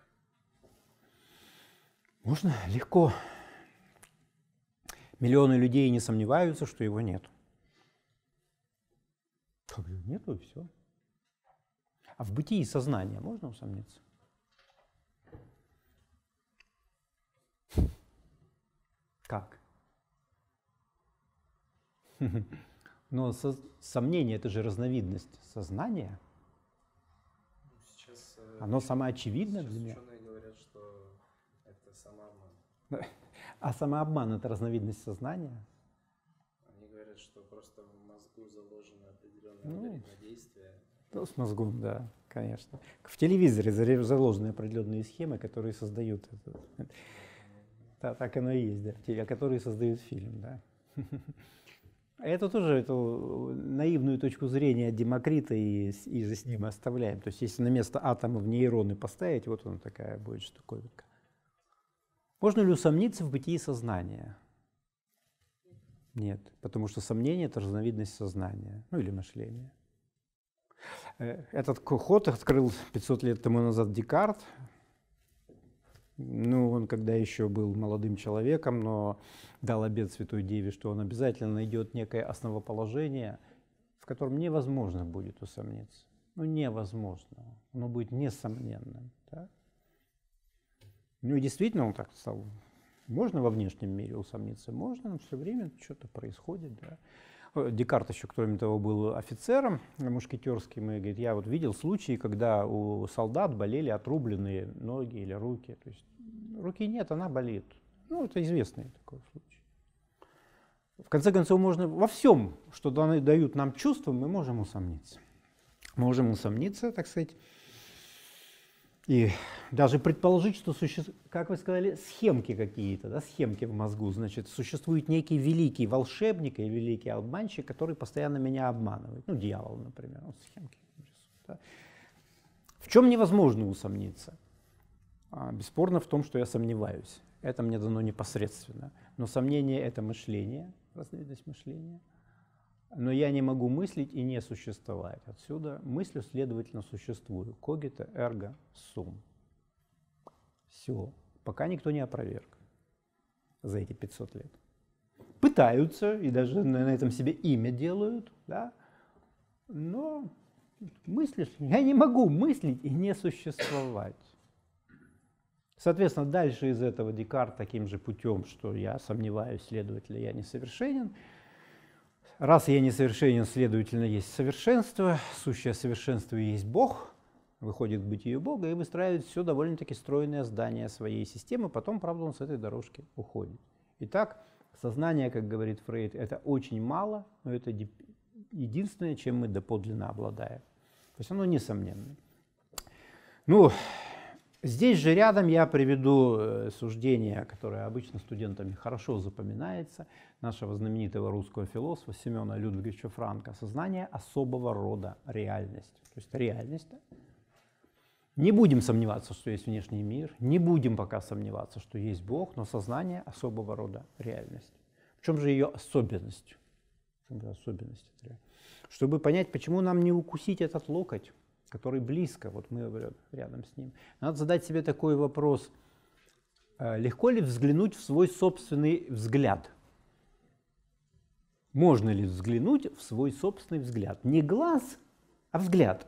Можно, легко. Миллионы людей не сомневаются, что его нет. Как же нету, и все. А в бытии сознания можно усомниться? Как? Но со сомнение — это же разновидность сознания. Сейчас, Оно самоочевидно для меня. Ученые говорят, что это самообман. А самообман — это разновидность сознания? Они говорят, что просто в мозгу заложено определенное Ну, алгоритм действия. Ну, с мозгом, да, конечно. В телевизоре заложены определенные схемы, которые создают это. Да, так оно и есть, да, которые создают фильм, да. Это тоже эту наивную точку зрения Демокрита и, и же с ним оставляем. То есть если на место атомов нейроны поставить, вот она такая будет штуковинка. Можно ли усомниться в бытии сознания? Нет, потому что сомнение — это разновидность сознания, ну или мышления. Этот ход открыл пятьсот лет тому назад Декарт. Ну, он когда еще был молодым человеком, но дал обет Святой Деве, что он обязательно найдет некое основоположение, в котором невозможно будет усомниться. Ну, невозможно. Оно будет несомненным. Да? Ну, и действительно он так стал. Можно во внешнем мире усомниться? Можно, но все время что-то происходит. Да? Декарт еще, кроме того, был офицером мушкетерским, и говорит, я вот видел случаи, когда у солдат болели отрубленные ноги или руки. То есть руки нет, она болит. Ну, это известный такой случай. В конце концов, можно во всем, что дают нам чувства, мы можем усомниться. Мы можем усомниться, так сказать, и даже предположить, что существуют, как вы сказали, схемки какие-то, да, схемки в мозгу. Значит, существует некий великий волшебник и великий обманщик, который постоянно меня обманывает. Ну, дьявол, например, он схемки рисует. Да. В чем невозможно усомниться? А, бесспорно в том, что я сомневаюсь. Это мне дано непосредственно. Но сомнение — это мышление, разновидность мышления. Но я не могу мыслить и не существовать. Отсюда мыслю, следовательно, существую. Когито эрго сум. Все. Пока никто не опроверг за эти пятьсот лет. Пытаются, и даже на этом себе имя делают, да? Но мыслишь, я не могу мыслить и не существовать. Соответственно, дальше из этого Декарт таким же путем, что я сомневаюсь, следовательно, я несовершенен. Раз я несовершенен, следовательно, есть совершенство, сущее совершенство и есть Бог, выходит к бытию Бога и выстраивает все довольно-таки стройное здание своей системы, потом, правда, он с этой дорожки уходит. Итак, сознание, как говорит Фрейд, это очень мало, но это единственное, чем мы доподлинно обладаем. То есть оно несомненно. Ну, здесь же рядом я приведу суждение, которое обычно студентами хорошо запоминается, нашего знаменитого русского философа Семена Людвиговича Франка. Сознание особого рода реальность. То есть реальность. Да? Не будем сомневаться, что есть внешний мир, не будем пока сомневаться, что есть Бог, но сознание особого рода реальность. В чем же ее особенность? В чем же особенность? Чтобы понять, почему нам не укусить этот локоть, который близко, вот мы говорим, рядом с ним. Надо задать себе такой вопрос. Легко ли взглянуть в свой собственный взгляд? Можно ли взглянуть в свой собственный взгляд? Не глаз, а взгляд.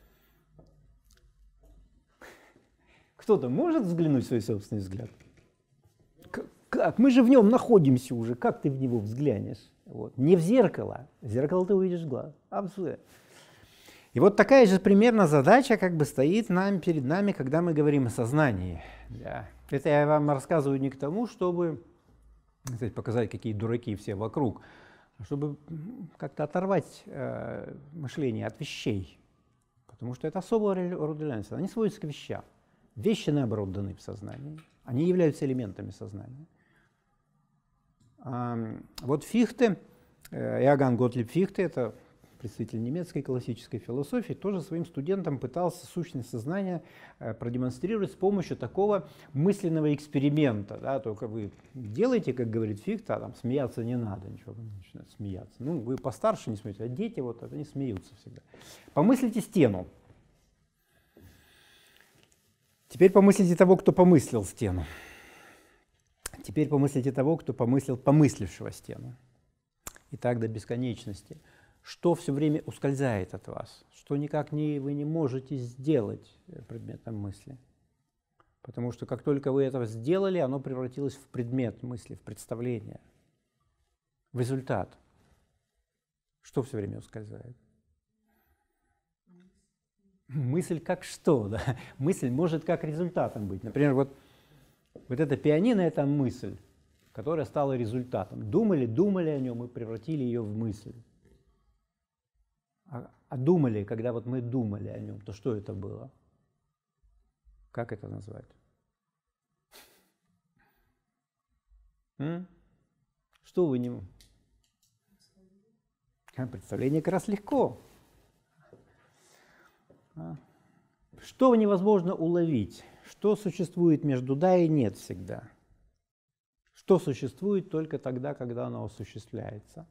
Кто-то может взглянуть в свой собственный взгляд? Как? Мы же в нем находимся уже. Как ты в него взглянешь? Вот. Не в зеркало. В зеркало ты увидишь глаз. А в взгляд. И вот такая же примерно задача как бы стоит нам, перед нами, когда мы говорим о сознании. Да. Это я вам рассказываю не к тому, чтобы, кстати, показать, какие дураки все вокруг, а чтобы как-то оторвать э, мышление от вещей. Потому что это особого рода реальность. Они сводятся к вещам. Вещи, наоборот, даны в сознании. Они являются элементами сознания. А, вот Фихте, э, Иоганн Готлиб Фихте, это представитель немецкой классической философии, тоже своим студентам пытался сущность сознания э, продемонстрировать с помощью такого мысленного эксперимента. Да, только вы делаете, как говорит Фихте, а там смеяться не надо, ничего, вы начинаете смеяться. Ну, вы постарше не смеетесь, а дети вот они смеются всегда. Помыслите стену. Теперь помыслите того, кто помыслил стену. Теперь помыслите того, кто помыслил помыслившего стену. И так до бесконечности. Что все время ускользает от вас, что никак не, вы не можете сделать предметом мысли. Потому что как только вы это сделали, оно превратилось в предмет мысли, в представление, в результат. Что все время ускользает? Мысль как что? Да? Мысль может как результатом быть. Например, вот, вот это пианино – это мысль, которая стала результатом. Думали, думали о нем и превратили ее в мысль. А, а думали, когда вот мы думали о нем, то что это было? Как это назвать? М? Что вы не... Представление как раз легко. Что невозможно уловить? Что существует между да и нет всегда? Что существует только тогда, когда оно осуществляется?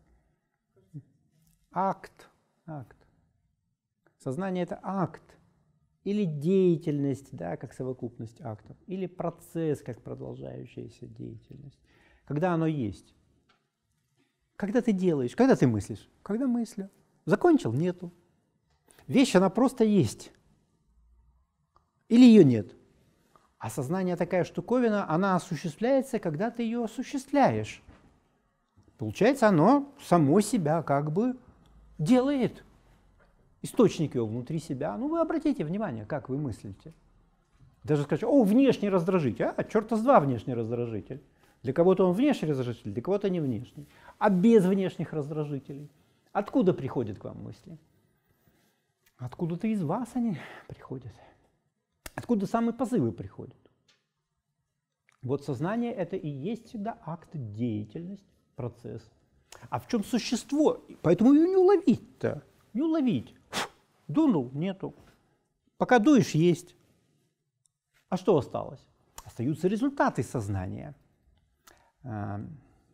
Акт. Акт. Сознание – это акт. Или деятельность, да, как совокупность актов. Или процесс, как продолжающаяся деятельность. Когда оно есть. Когда ты делаешь, когда ты мыслишь? Когда мыслю. Закончил? Нету. Вещь, она просто есть. Или ее нет. А сознание такая штуковина, она осуществляется, когда ты ее осуществляешь. Получается, оно само себя как бы делает. Источник его внутри себя. Ну, вы обратите внимание, как вы мыслите. Даже скажете, о, внешний раздражитель. А, черта с два внешний раздражитель. Для кого-то он внешний раздражитель, для кого-то не внешний. А без внешних раздражителей? Откуда приходят к вам мысли? Откуда-то из вас они приходят. Откуда самые позывы приходят? Вот сознание – это и есть всегда акт, деятельность, процесс. А в чем существо? Поэтому ее не уловить-то. Не уловить. Дунул – нету. Пока дуешь – есть. А что осталось? Остаются результаты сознания. В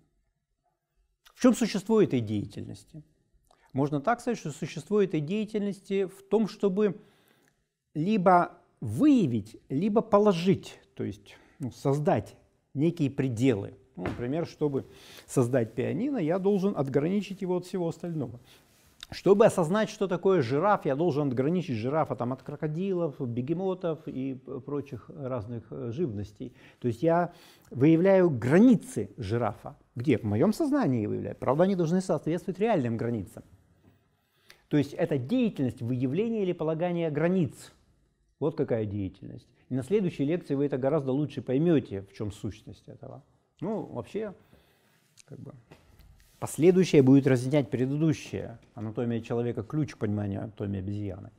чем существо этой деятельности? Можно так сказать, что существо этой деятельности в том, чтобы либо выявить, либо положить, то есть ну, создать некие пределы. Ну, например, чтобы создать пианино, я должен отграничить его от всего остального. Чтобы осознать, что такое жираф, я должен отграничить жирафа там, от крокодилов, бегемотов и прочих разных живностей. То есть я выявляю границы жирафа. Где? В моем сознании я выявляю. Правда, они должны соответствовать реальным границам. То есть это деятельность выявления или полагания границ. Вот какая деятельность. И на следующей лекции вы это гораздо лучше поймете, в чем сущность этого. Ну, вообще, как бы... Последующее будет разъяснять предыдущее. Анатомия человека – ключ к пониманию анатомии обезьяны.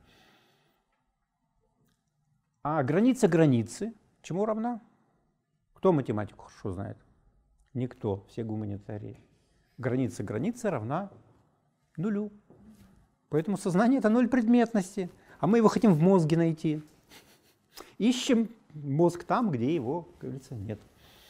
А граница границы чему равна? Кто математику хорошо знает? Никто, все гуманитарии. Граница границы равна нулю. Поэтому сознание – это ноль предметности. А мы его хотим в мозге найти. Ищем мозг там, где его, как говорится, нет.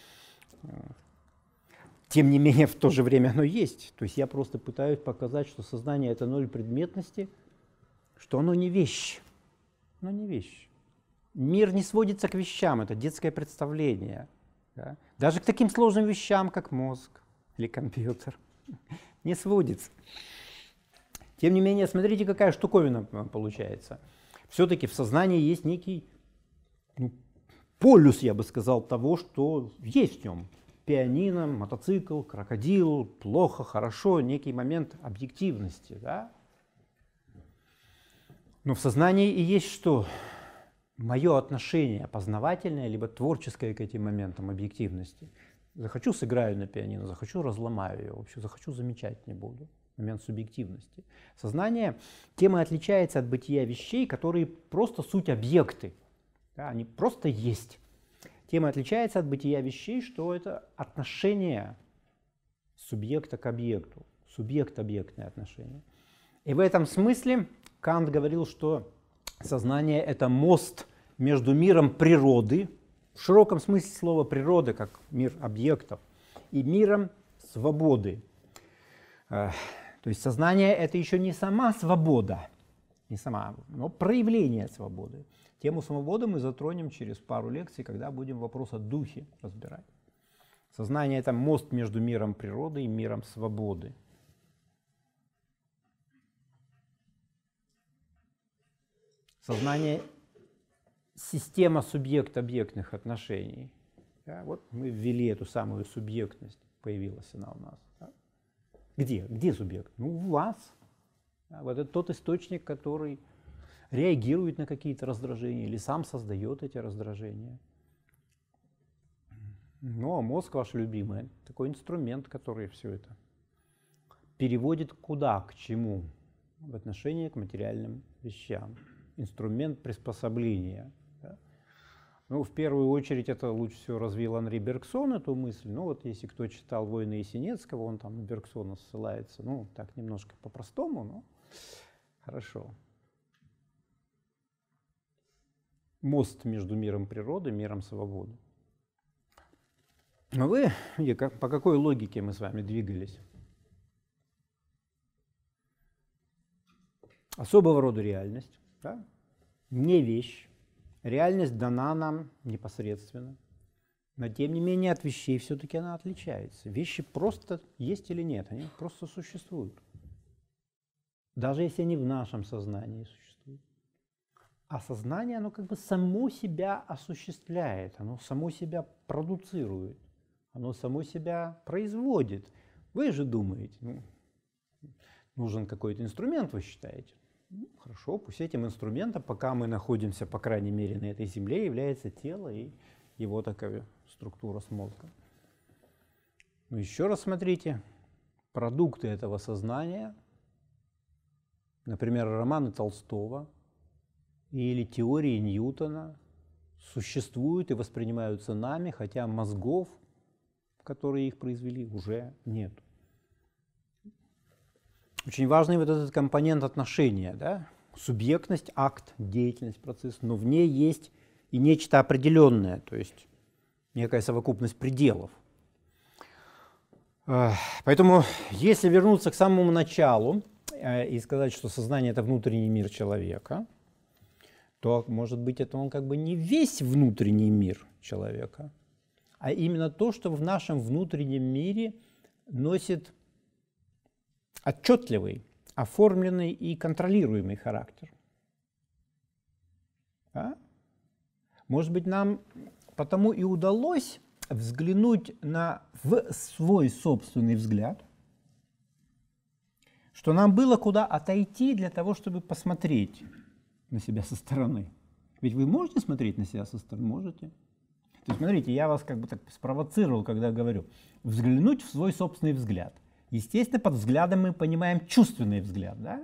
Тем не менее, в то же время оно есть. То есть я просто пытаюсь показать, что сознание – это ноль предметности, что оно не вещь. Оно не вещь. Мир не сводится к вещам, это детское представление. Да? Даже к таким сложным вещам, как мозг или компьютер, не сводится. Тем не менее, смотрите, какая штуковина получается. Все-таки в сознании есть некий ну, полюс, я бы сказал, того, что есть в нем. Пианино, мотоцикл, крокодил, плохо, хорошо, некий момент объективности. Да? Но в сознании и есть что? Мое отношение познавательное, либо творческое к этим моментам объективности. Захочу, сыграю на пианино, захочу, разломаю ее, вообще захочу, замечать не буду. Момент субъективности. Сознание тем и отличается от бытия вещей, которые просто суть объекты. Да? Они просто есть. Тем и отличается от бытия вещей, что это отношение субъекта к объекту, субъект-объектное отношение. И в этом смысле Кант говорил, что сознание – это мост между миром природы, в широком смысле слова природы, как мир объектов, и миром свободы. То есть сознание – это еще не сама свобода, не сама, но проявление свободы. Тему свободы мы затронем через пару лекций, когда будем вопрос о духе разбирать. Сознание – это мост между миром природы и миром свободы. Сознание – система субъект-объектных отношений. Да, вот мы ввели эту самую субъектность, появилась она у нас. Да. Где? Где субъект? Ну, у вас. Вот это тот источник, который реагирует на какие-то раздражения или сам создает эти раздражения. Ну, а мозг ваш любимый, такой инструмент, который все это переводит куда, к чему? В отношении к материальным вещам. Инструмент приспособления. Да? Ну, в первую очередь, это лучше всего развил Анри Бергсон, эту мысль. Ну, вот если кто читал «Войны Есенинского», он там на Бергсона ссылается. Ну, так немножко по-простому, но хорошо. Мост между миром природы и миром свободы. А вы, по какой логике мы с вами двигались? Особого рода реальность, да? Не вещь. Реальность дана нам непосредственно. Но тем не менее от вещей все-таки она отличается. Вещи просто есть или нет, они просто существуют. Даже если они в нашем сознании существуют. А сознание, оно как бы само себя осуществляет, оно само себя продуцирует. Оно само себя производит. Вы же думаете, ну, нужен какой-то инструмент, вы считаете. Ну, хорошо, пусть этим инструментом, пока мы находимся, по крайней мере, на этой земле, является тело и его такая структура с мозгом. Но еще раз смотрите, продукты этого сознания, например, романы Толстого или теории Ньютона, существуют и воспринимаются нами, хотя мозгов, которые их произвели, уже нет. Очень важный вот этот компонент отношения, да? Субъектность, акт, деятельность, процесс, но в ней есть и нечто определенное, то есть некая совокупность пределов. Поэтому, если вернуться к самому началу и сказать, что сознание – это внутренний мир человека, то, может быть, это он как бы не весь внутренний мир человека, а именно то, что в нашем внутреннем мире носит отчетливый, оформленный и контролируемый характер. А? Может быть, нам потому и удалось взглянуть на в свой собственный взгляд, что нам было куда отойти для того, чтобы посмотреть на себя со стороны. Ведь вы можете смотреть на себя со стороны? Можете. То есть, смотрите, я вас как бы так спровоцировал, когда говорю, взглянуть в свой собственный взгляд. Естественно, под взглядом мы понимаем чувственный взгляд, да?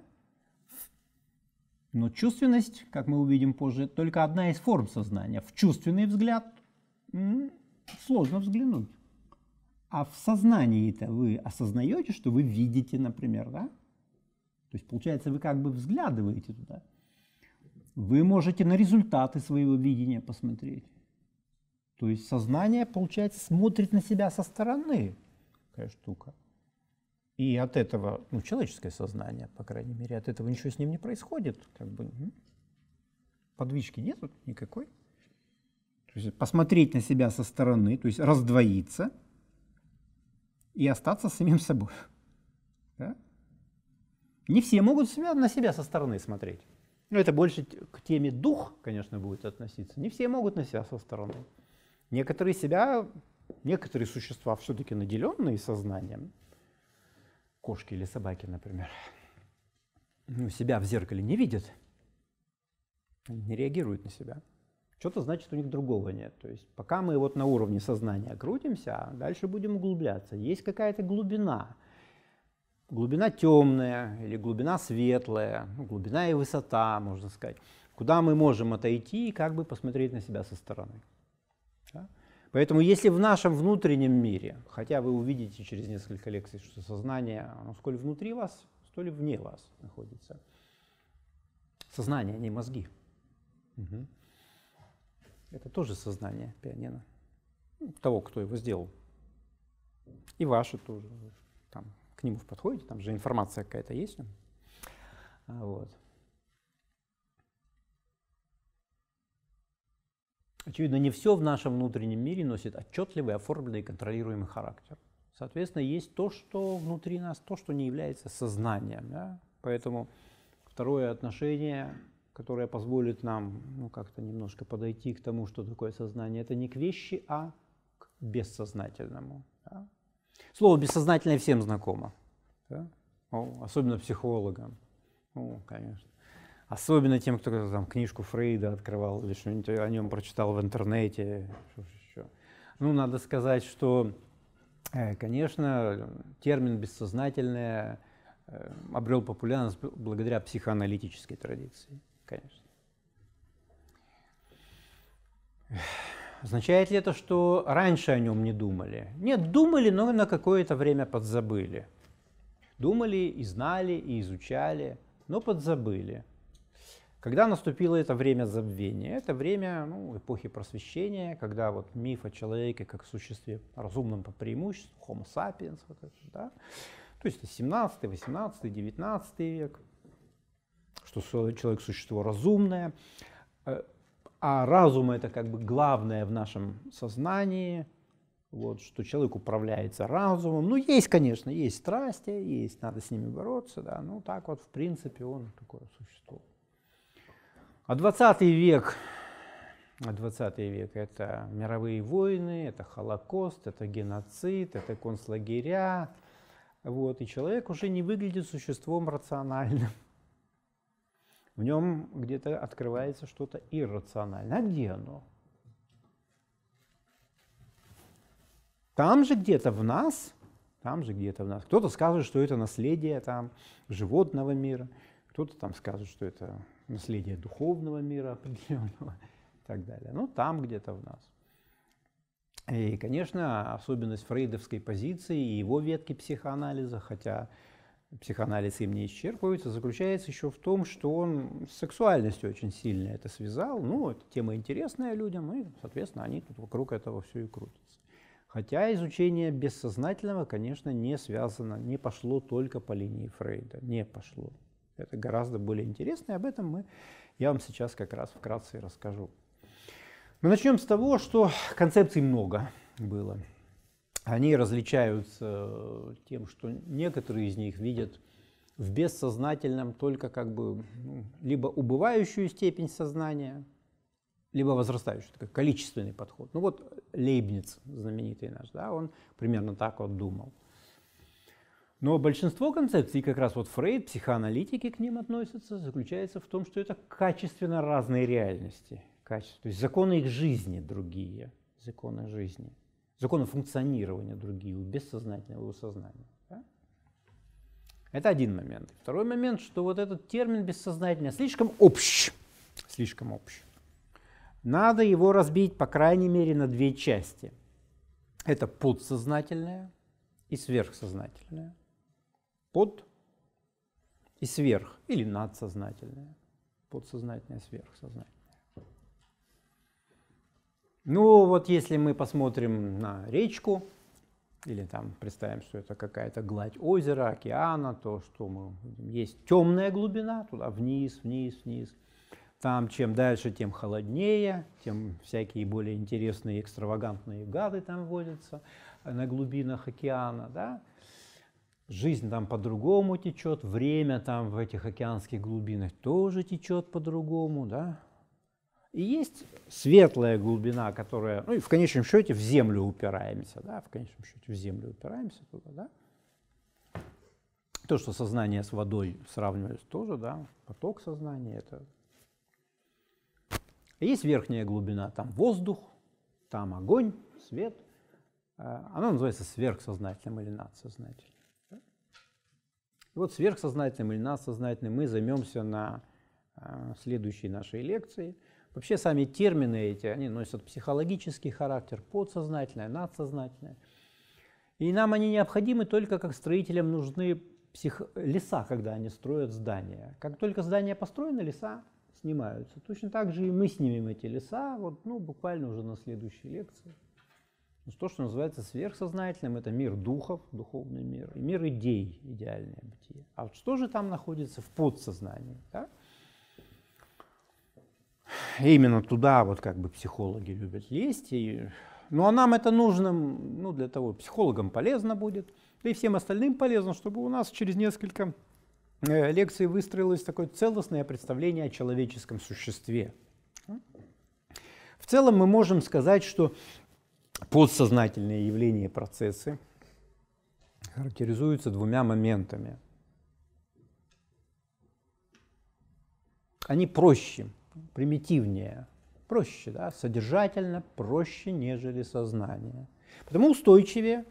Но чувственность, как мы увидим позже, только одна из форм сознания. В чувственный взгляд м-м, сложно взглянуть. А в сознании-то вы осознаете, что вы видите, например, да? То есть, получается, вы как бы взглядываете туда. Вы можете на результаты своего видения посмотреть. То есть сознание, получается, смотрит на себя со стороны. Такая штука. И от этого, ну, человеческое сознание, по крайней мере, от этого ничего с ним не происходит. Как бы, подвижки нет никакой. То есть посмотреть на себя со стороны, то есть раздвоиться и остаться самим собой. Да? Не все могут себя, на себя со стороны смотреть. Но это больше к теме дух, конечно, будет относиться. Не все могут на себя со стороны. Некоторые себя, некоторые существа все-таки наделенные сознанием, кошки или собаки, например, ну, себя в зеркале не видят, не реагируют на себя. Что-то значит, у них другого нет. То есть пока мы вот на уровне сознания крутимся, а дальше будем углубляться. Есть какая-то глубина. Глубина темная или глубина светлая, ну, глубина и высота, можно сказать, куда мы можем отойти и как бы посмотреть на себя со стороны. Да? Поэтому если в нашем внутреннем мире, хотя вы увидите через несколько лекций, что сознание, оно сколь внутри вас, столь вне вас находится. Сознание, а не мозги. Угу. Это тоже сознание пианино. Того, кто его сделал. И ваше тоже. Там, к нему подходите, там же информация какая-то есть. Вот. Очевидно, не все в нашем внутреннем мире носит отчетливый, оформленный и контролируемый характер. Соответственно, есть то, что внутри нас, то, что не является сознанием. Да? Поэтому второе отношение, которое позволит нам ну, как-то немножко подойти к тому, что такое сознание, это не к вещи, а к бессознательному. Да? Слово «бессознательное» всем знакомо. Да? О, особенно психологам. О, конечно. Особенно тем, кто там книжку Фрейда открывал или что-нибудь о нем прочитал в интернете. Еще. Ну, надо сказать, что, конечно, термин «бессознательное» обрел популярность благодаря психоаналитической традиции, конечно. Означает ли это, что раньше о нем не думали? Нет, думали, но на какое-то время подзабыли. Думали и знали, и изучали, но подзабыли. Когда наступило это время забвения? Это время ну, эпохи просвещения, когда вот миф о человеке как существе разумном по преимуществу, Homo sapiens, вот это, да? То есть семнадцатый, восемнадцатый, девятнадцатый век, что человек существо разумное, а разум это как бы главное в нашем сознании, вот, что человек управляется разумом. Ну, есть, конечно, есть страсти, есть, надо с ними бороться, да, ну, так вот, в принципе, он такое существо. А двадцатый век, двадцатый век – это мировые войны, это Холокост, это геноцид, это концлагеря, вот, и человек уже не выглядит существом рациональным. В нем где-то открывается что-то иррациональное. А где оно? Там же где-то в нас, там же где-то в нас. Кто-то скажет, что это наследие там, животного мира, кто-то там скажет, что это наследие духовного мира определенного и так далее. Ну, там где-то в нас. И, конечно, особенность фрейдовской позиции и его ветки психоанализа, хотя психоанализ им не исчерпывается, заключается еще в том, что он с сексуальностью очень сильно это связал. Ну, эта тема интересная людям, и, соответственно, они тут вокруг этого все и крутятся. Хотя изучение бессознательного, конечно, не связано, не пошло только по линии Фрейда, не пошло. Это гораздо более интересно, и об этом мы, я вам сейчас как раз вкратце расскажу. Мы начнем с того, что концепций много было. Они различаются тем, что некоторые из них видят в бессознательном только как бы ну, либо убывающую степень сознания, либо возрастающую, такой количественный подход. Ну вот Лейбниц, знаменитый наш, да, он примерно так вот думал. Но большинство концепций, как раз вот Фрейд, психоаналитики к ним относятся, заключается в том, что это качественно разные реальности. Качество, то есть законы их жизни другие, законы жизни. Законы функционирования другие у бессознательного и у сознания. Да? Это один момент. Второй момент, что вот этот термин бессознательное слишком общ. Слишком общ. Надо его разбить, по крайней мере, на две части. Это подсознательное и сверхсознательное. Под и сверх, или надсознательное. Подсознательное, сверхсознательное. Ну, вот если мы посмотрим на речку, или там представим, что это какая-то гладь озера, океана, то что мы видим, есть темная глубина, туда вниз, вниз, вниз. Там чем дальше, тем холоднее, тем всякие более интересные, экстравагантные гады там водятся на глубинах океана, да. Жизнь там по-другому течет, время там в этих океанских глубинах тоже течет по-другому, да. И есть светлая глубина, которая, ну и в конечном счете в землю упираемся, да, в конечном счете в землю упираемся туда, да. То, что сознание с водой сравнивается тоже, да, поток сознания, это. Есть верхняя глубина, там воздух, там огонь, свет. Оно называется сверхсознательным или надсознательным. Да? И вот сверхсознательным или надсознательным мы займемся на следующей нашей лекции. Вообще сами термины эти, они носят психологический характер, подсознательное, надсознательное. И нам они необходимы только как строителям нужны псих... леса, когда они строят здания. Как только здания построены, леса снимаются. Точно так же и мы снимем эти леса, вот, ну, буквально уже на следующей лекции. То, что называется сверхсознательным, это мир духов, духовный мир, и мир идей, идеальное бытие. А вот что же там находится в подсознании? Да? И именно туда вот как бы психологи любят лезть. И... Ну а нам это нужно, ну, для того, психологам полезно будет, да и всем остальным полезно, чтобы у нас через несколько э, лекций выстроилось такое целостное представление о человеческом существе. В целом мы можем сказать, что подсознательные явления и процессы характеризуется двумя моментами. Они проще, примитивнее, проще, да, содержательно проще, нежели сознание. Потому устойчивее.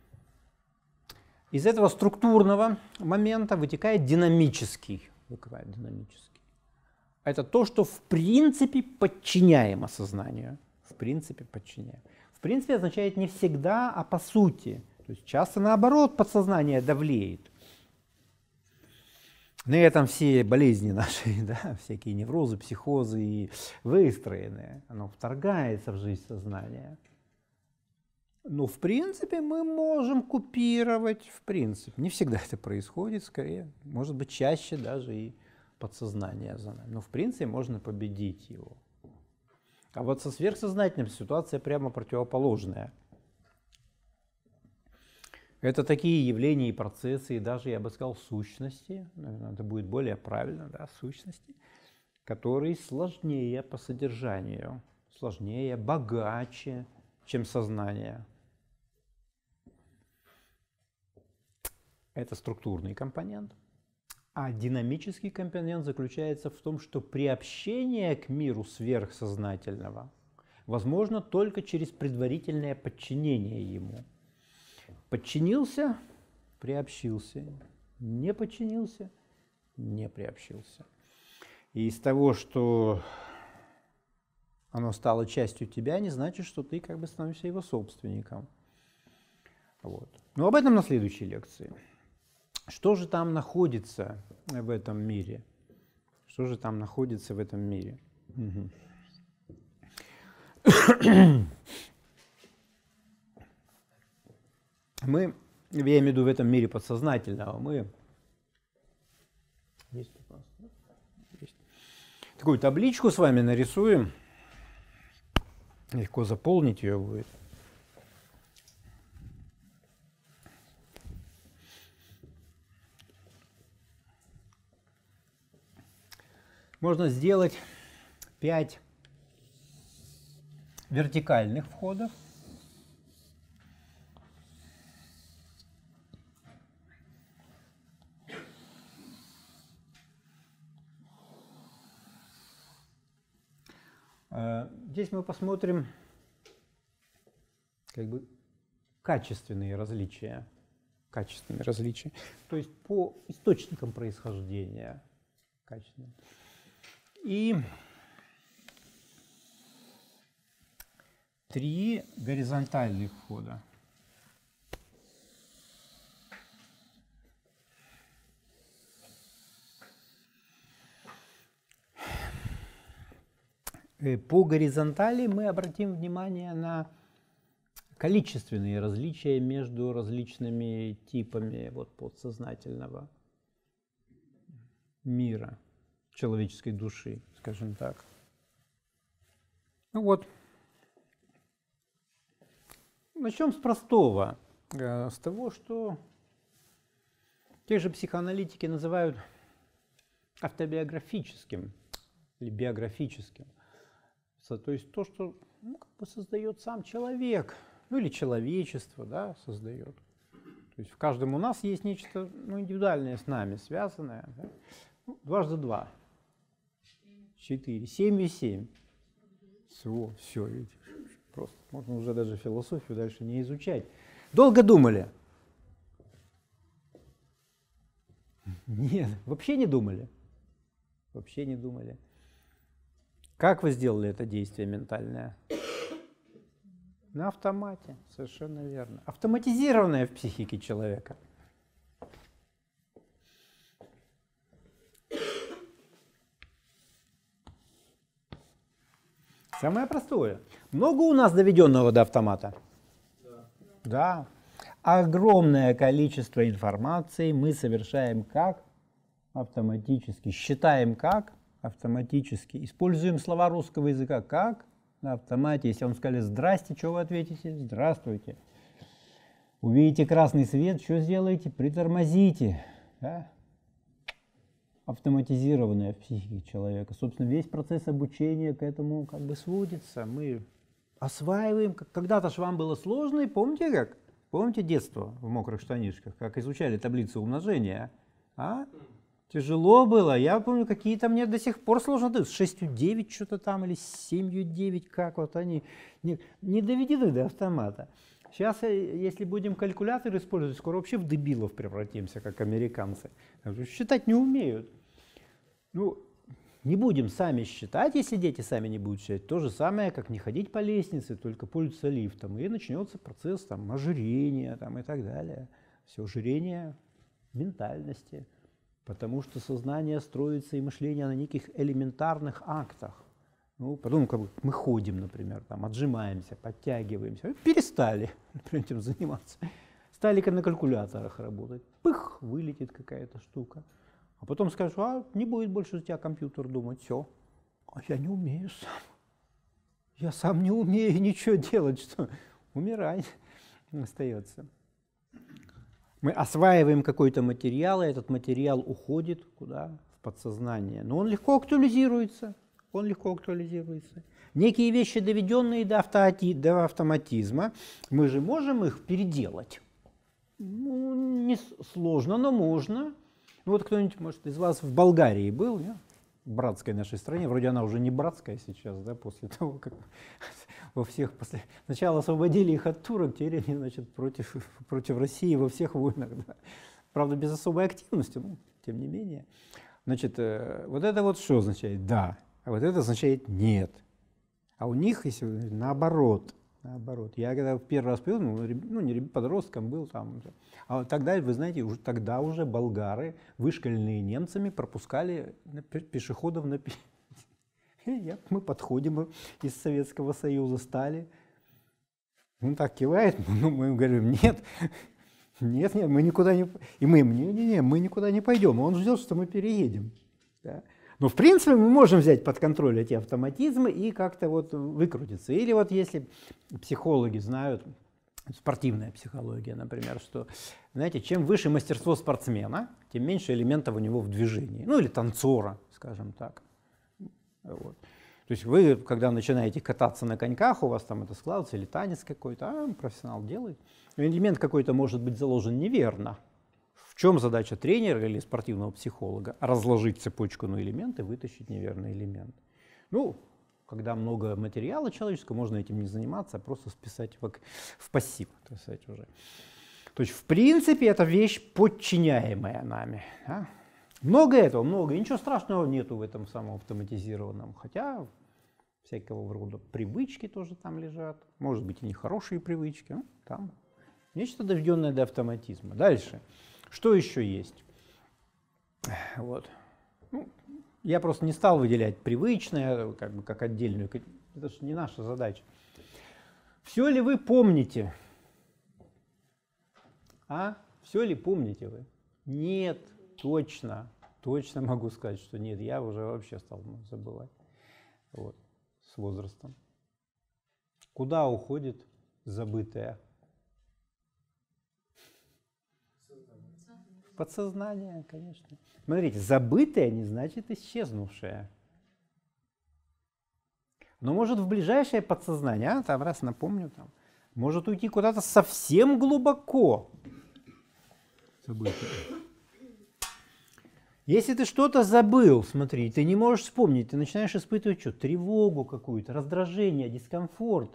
Из этого структурного момента вытекает динамический. Вытекает динамический. Это то, что в принципе подчиняемо сознанию. В принципе подчиняемо. В принципе означает не всегда, а по сути. То есть часто наоборот подсознание давлеет. На этом все болезни наши, да, всякие неврозы, психозы и выстроены. Оно вторгается в жизнь сознания. Но в принципе мы можем купировать, в принципе. Не всегда это происходит, скорее, может быть, чаще даже и подсознание за нами. Но в принципе можно победить его. А вот со сверхсознательным ситуация прямо противоположная. Это такие явления и процессы, и даже, я бы сказал, сущности, наверное, это будет более правильно, да, сущности, которые сложнее по содержанию, сложнее, богаче, чем сознание. Это структурный компонент. А динамический компонент заключается в том, что приобщение к миру сверхсознательного возможно только через предварительное подчинение ему. Подчинился – приобщился, не подчинился – не приобщился. И из того, что оно стало частью тебя, не значит, что ты как бы становишься его собственником. Вот. Но об этом на следующей лекции. Что же там находится в этом мире? Что же там находится в этом мире? Угу. Мы, я имею в виду в этом мире подсознательного, мы есть у нас, да? Есть. Такую табличку с вами нарисуем. Легко заполнить ее будет. Можно сделать пять вертикальных входов. Здесь мы посмотрим как бы качественные различия, качественные различия, то есть по источникам происхождения качественные. И три горизонтальных входа. По горизонтали мы обратим внимание на количественные различия между различными типами вот, подсознательного мира, человеческой души, скажем так. Ну вот, начнем с простого, с того, что те же психоаналитики называют автобиографическим или биографическим. То есть то, что ну, как бы создает сам человек, ну или человечество, да, создает. То есть в каждом у нас есть нечто ну, индивидуальное с нами, связанное. Да? Ну, дважды два. Четыре. Семь и семь. Все, все, видите, просто можно уже даже философию дальше не изучать. Долго думали? Нет, вообще не думали. Вообще не думали. Как вы сделали это действие ментальное? На автомате, совершенно верно. Автоматизированное в психике человека. Самое простое. Много у нас доведенного до автомата? Да. Да. Огромное количество информации мы совершаем как? Автоматически. Считаем как? Автоматически. Используем слова русского языка как? На автомате. Если вам сказали «здрасте», что вы ответите? «Здравствуйте». Увидите красный свет, что сделаете? Притормозите. Да? Автоматизированное в психике человека. Собственно, весь процесс обучения к этому как бы сводится. Мы осваиваем. Когда-то же вам было сложно, и помните как? Помните детство в мокрых штанишках, как изучали таблицу умножения? А? Тяжело было. Я помню, какие-то мне до сих пор сложно дают. С шестью девять что-то там, или с семью девять, как вот они. Не, не доведены до автомата. Сейчас, если будем калькулятор использовать, скоро вообще в дебилов превратимся, как американцы. Считать не умеют. Ну, не будем сами считать, если дети сами не будут считать. То же самое, как не ходить по лестнице, только пользоваться лифтом. И начнется процесс там, ожирения там, и так далее. Все ожирение ментальности. Потому что сознание строится и мышление на неких элементарных актах. Ну, потом, как бы мы ходим, например, там, отжимаемся, подтягиваемся. Перестали, например, этим заниматься. Стали на калькуляторах работать. Пых, вылетит какая-то штука. А потом скажешь, а не будет больше у тебя компьютер думать. Все. А я не умею сам. Я сам не умею ничего делать, что умирай остается. Мы осваиваем какой-то материал, и этот материал уходит куда? В подсознание. Но он легко актуализируется. Он легко актуализируется. Некие вещи, доведенные до, автоати, до автоматизма, мы же можем их переделать. Ну, не сложно, но можно. Ну, вот кто-нибудь, может, из вас в Болгарии был, не? В братской нашей стране, вроде она уже не братская сейчас, да, после того, как во всех, после, сначала освободили их от турок, теперь они, значит, против, против России во всех войнах, да. Правда, без особой активности, но тем не менее. Значит, вот это вот что означает? Да. А вот это означает нет. А у них, если наоборот, наоборот. Я когда в первый раз пил, ну, ну не подростком был там. А тогда, вы знаете, уже, тогда уже болгары, вышкаленные немцами, пропускали пешеходов на пи... Мы подходим из Советского Союза, стали. Он так кивает, ну, мы говорим, нет, нет, нет, мы никуда не... И мы, не, не, не, мы никуда не пойдем. Он ждет, что мы переедем. Да. Но в принципе мы можем взять под контроль эти автоматизмы и как-то вот выкрутиться. Или вот если психологи знают, спортивная психология, например, что, знаете, чем выше мастерство спортсмена, тем меньше элементов у него в движении. Ну или танцора, скажем так. Вот. То есть вы, когда начинаете кататься на коньках, у вас там это складывается, или танец какой-то, а профессионал делает. Элемент какой-то может быть заложен неверно. В чем задача тренера или спортивного психолога? Разложить цепочку на элементы, вытащить неверный элемент. Ну, когда много материала человеческого, можно этим не заниматься, а просто списать в, в пассив. Так сказать, уже. То есть, в принципе, это вещь, подчиняемая нами. Да? Много этого, много. И ничего страшного нету в этом самом автоматизированном. Хотя всякого рода привычки тоже там лежат. Может быть, и нехорошие привычки. Ну, там нечто доведенное до автоматизма. Дальше. Что еще есть? Вот. Ну, я просто не стал выделять привычное, как бы как отдельную. Это же не наша задача. Все ли вы помните? А? Все ли помните вы? Нет, точно. Точно могу сказать, что нет. Я уже вообще стал забывать. Вот. С возрастом. Куда уходит забытое? Подсознание, конечно. Смотрите, забытое не значит исчезнувшее. Но может в ближайшее подсознание, а, там раз напомню, там, может уйти куда-то совсем глубоко. Забытое. Если ты что-то забыл, смотри, ты не можешь вспомнить, ты начинаешь испытывать что? Тревогу какую-то, раздражение, дискомфорт.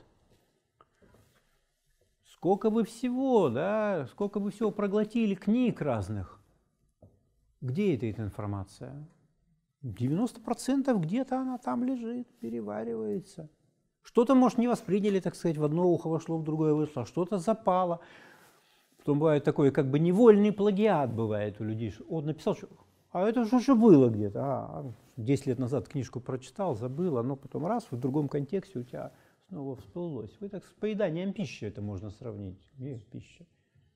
Сколько вы всего, да, сколько вы всего проглотили книг разных. Где эта, эта информация? девяносто процентов где-то она там лежит, переваривается. Что-то, может, не восприняли, так сказать, в одно ухо вошло, в другое вышло, а что-то запало. Потом бывает такое, как бы невольный плагиат бывает у людей. Он написал, что а это же уже было где-то. А, десять лет назад книжку прочитал, забыл, но потом раз, в другом контексте у тебя снова всплылось. Вы так с поеданием пищи это можно сравнить. Где пища?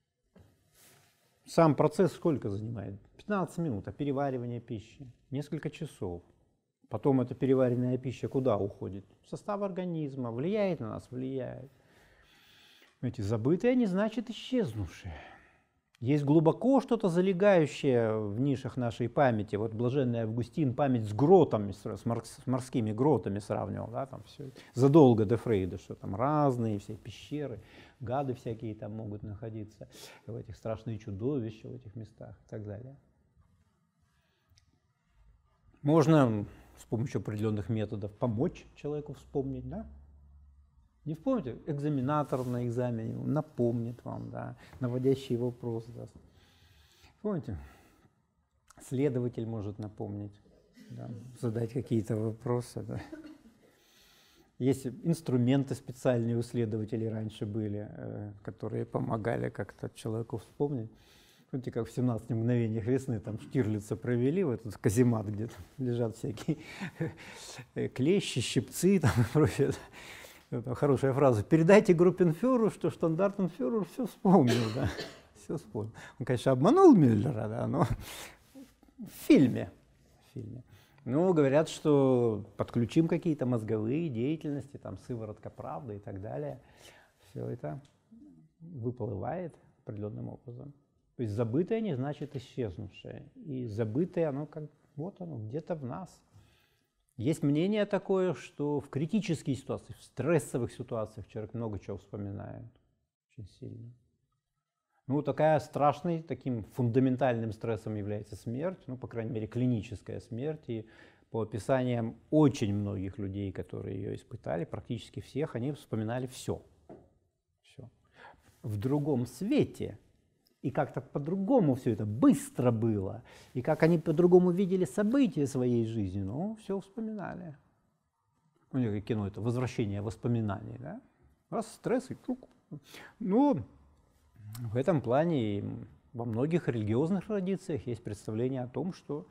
Сам процесс сколько занимает? пятнадцать минут, а переваривание пищи несколько часов. Потом эта переваренная пища куда уходит? В состав организма. Влияет на нас? Влияет. Знаете, забытое не значит исчезнувшее. Есть глубоко что-то залегающее в нишах нашей памяти. Вот блаженный Августин память с гротами, с, мор с морскими гротами сравнивал, да, там все задолго до Фрейда, что там разные все пещеры, гады всякие там могут находиться, в этих страшные чудовища в этих местах и так далее. Можно с помощью определенных методов помочь человеку вспомнить, да? Не вспомните, экзаменатор на экзамене напомнит вам, да, наводящий вопрос даст. Помните, следователь может напомнить, да, задать какие-то вопросы. Да. Есть инструменты специальные у следователей раньше были, э, которые помогали как-то человеку вспомнить. Помните, как в семнадцати мгновениях весны там Штирлица провели в этот каземат, где там лежат всякие клещи, щипцы там, и прочее. Это хорошая фраза. Передайте группенфюреру, что штандартенфюрер все вспомнил, да, все вспомнил. Он, конечно, обманул Мюллера, да, но в фильме, в фильме. Ну, говорят, что подключим какие-то мозговые деятельности, там, сыворотка правды и так далее. Все это выплывает определенным образом. То есть забытое не значит исчезнувшее. И забытое, оно как вот оно, где-то в нас. Есть мнение такое, что в критических ситуациях, в стрессовых ситуациях человек много чего вспоминает очень сильно. Ну, такая страшной, таким фундаментальным стрессом является смерть, ну, по крайней мере, клиническая смерть. И по описаниям очень многих людей, которые ее испытали, практически всех, они вспоминали все. Все. В другом свете. И как-то по-другому все это быстро было. И как они по-другому видели события своей жизни, ну, все вспоминали. У них кино это «Возвращение воспоминаний». Да? Раз стресс и круг. Ну, в этом плане во многих религиозных традициях есть представление о том, что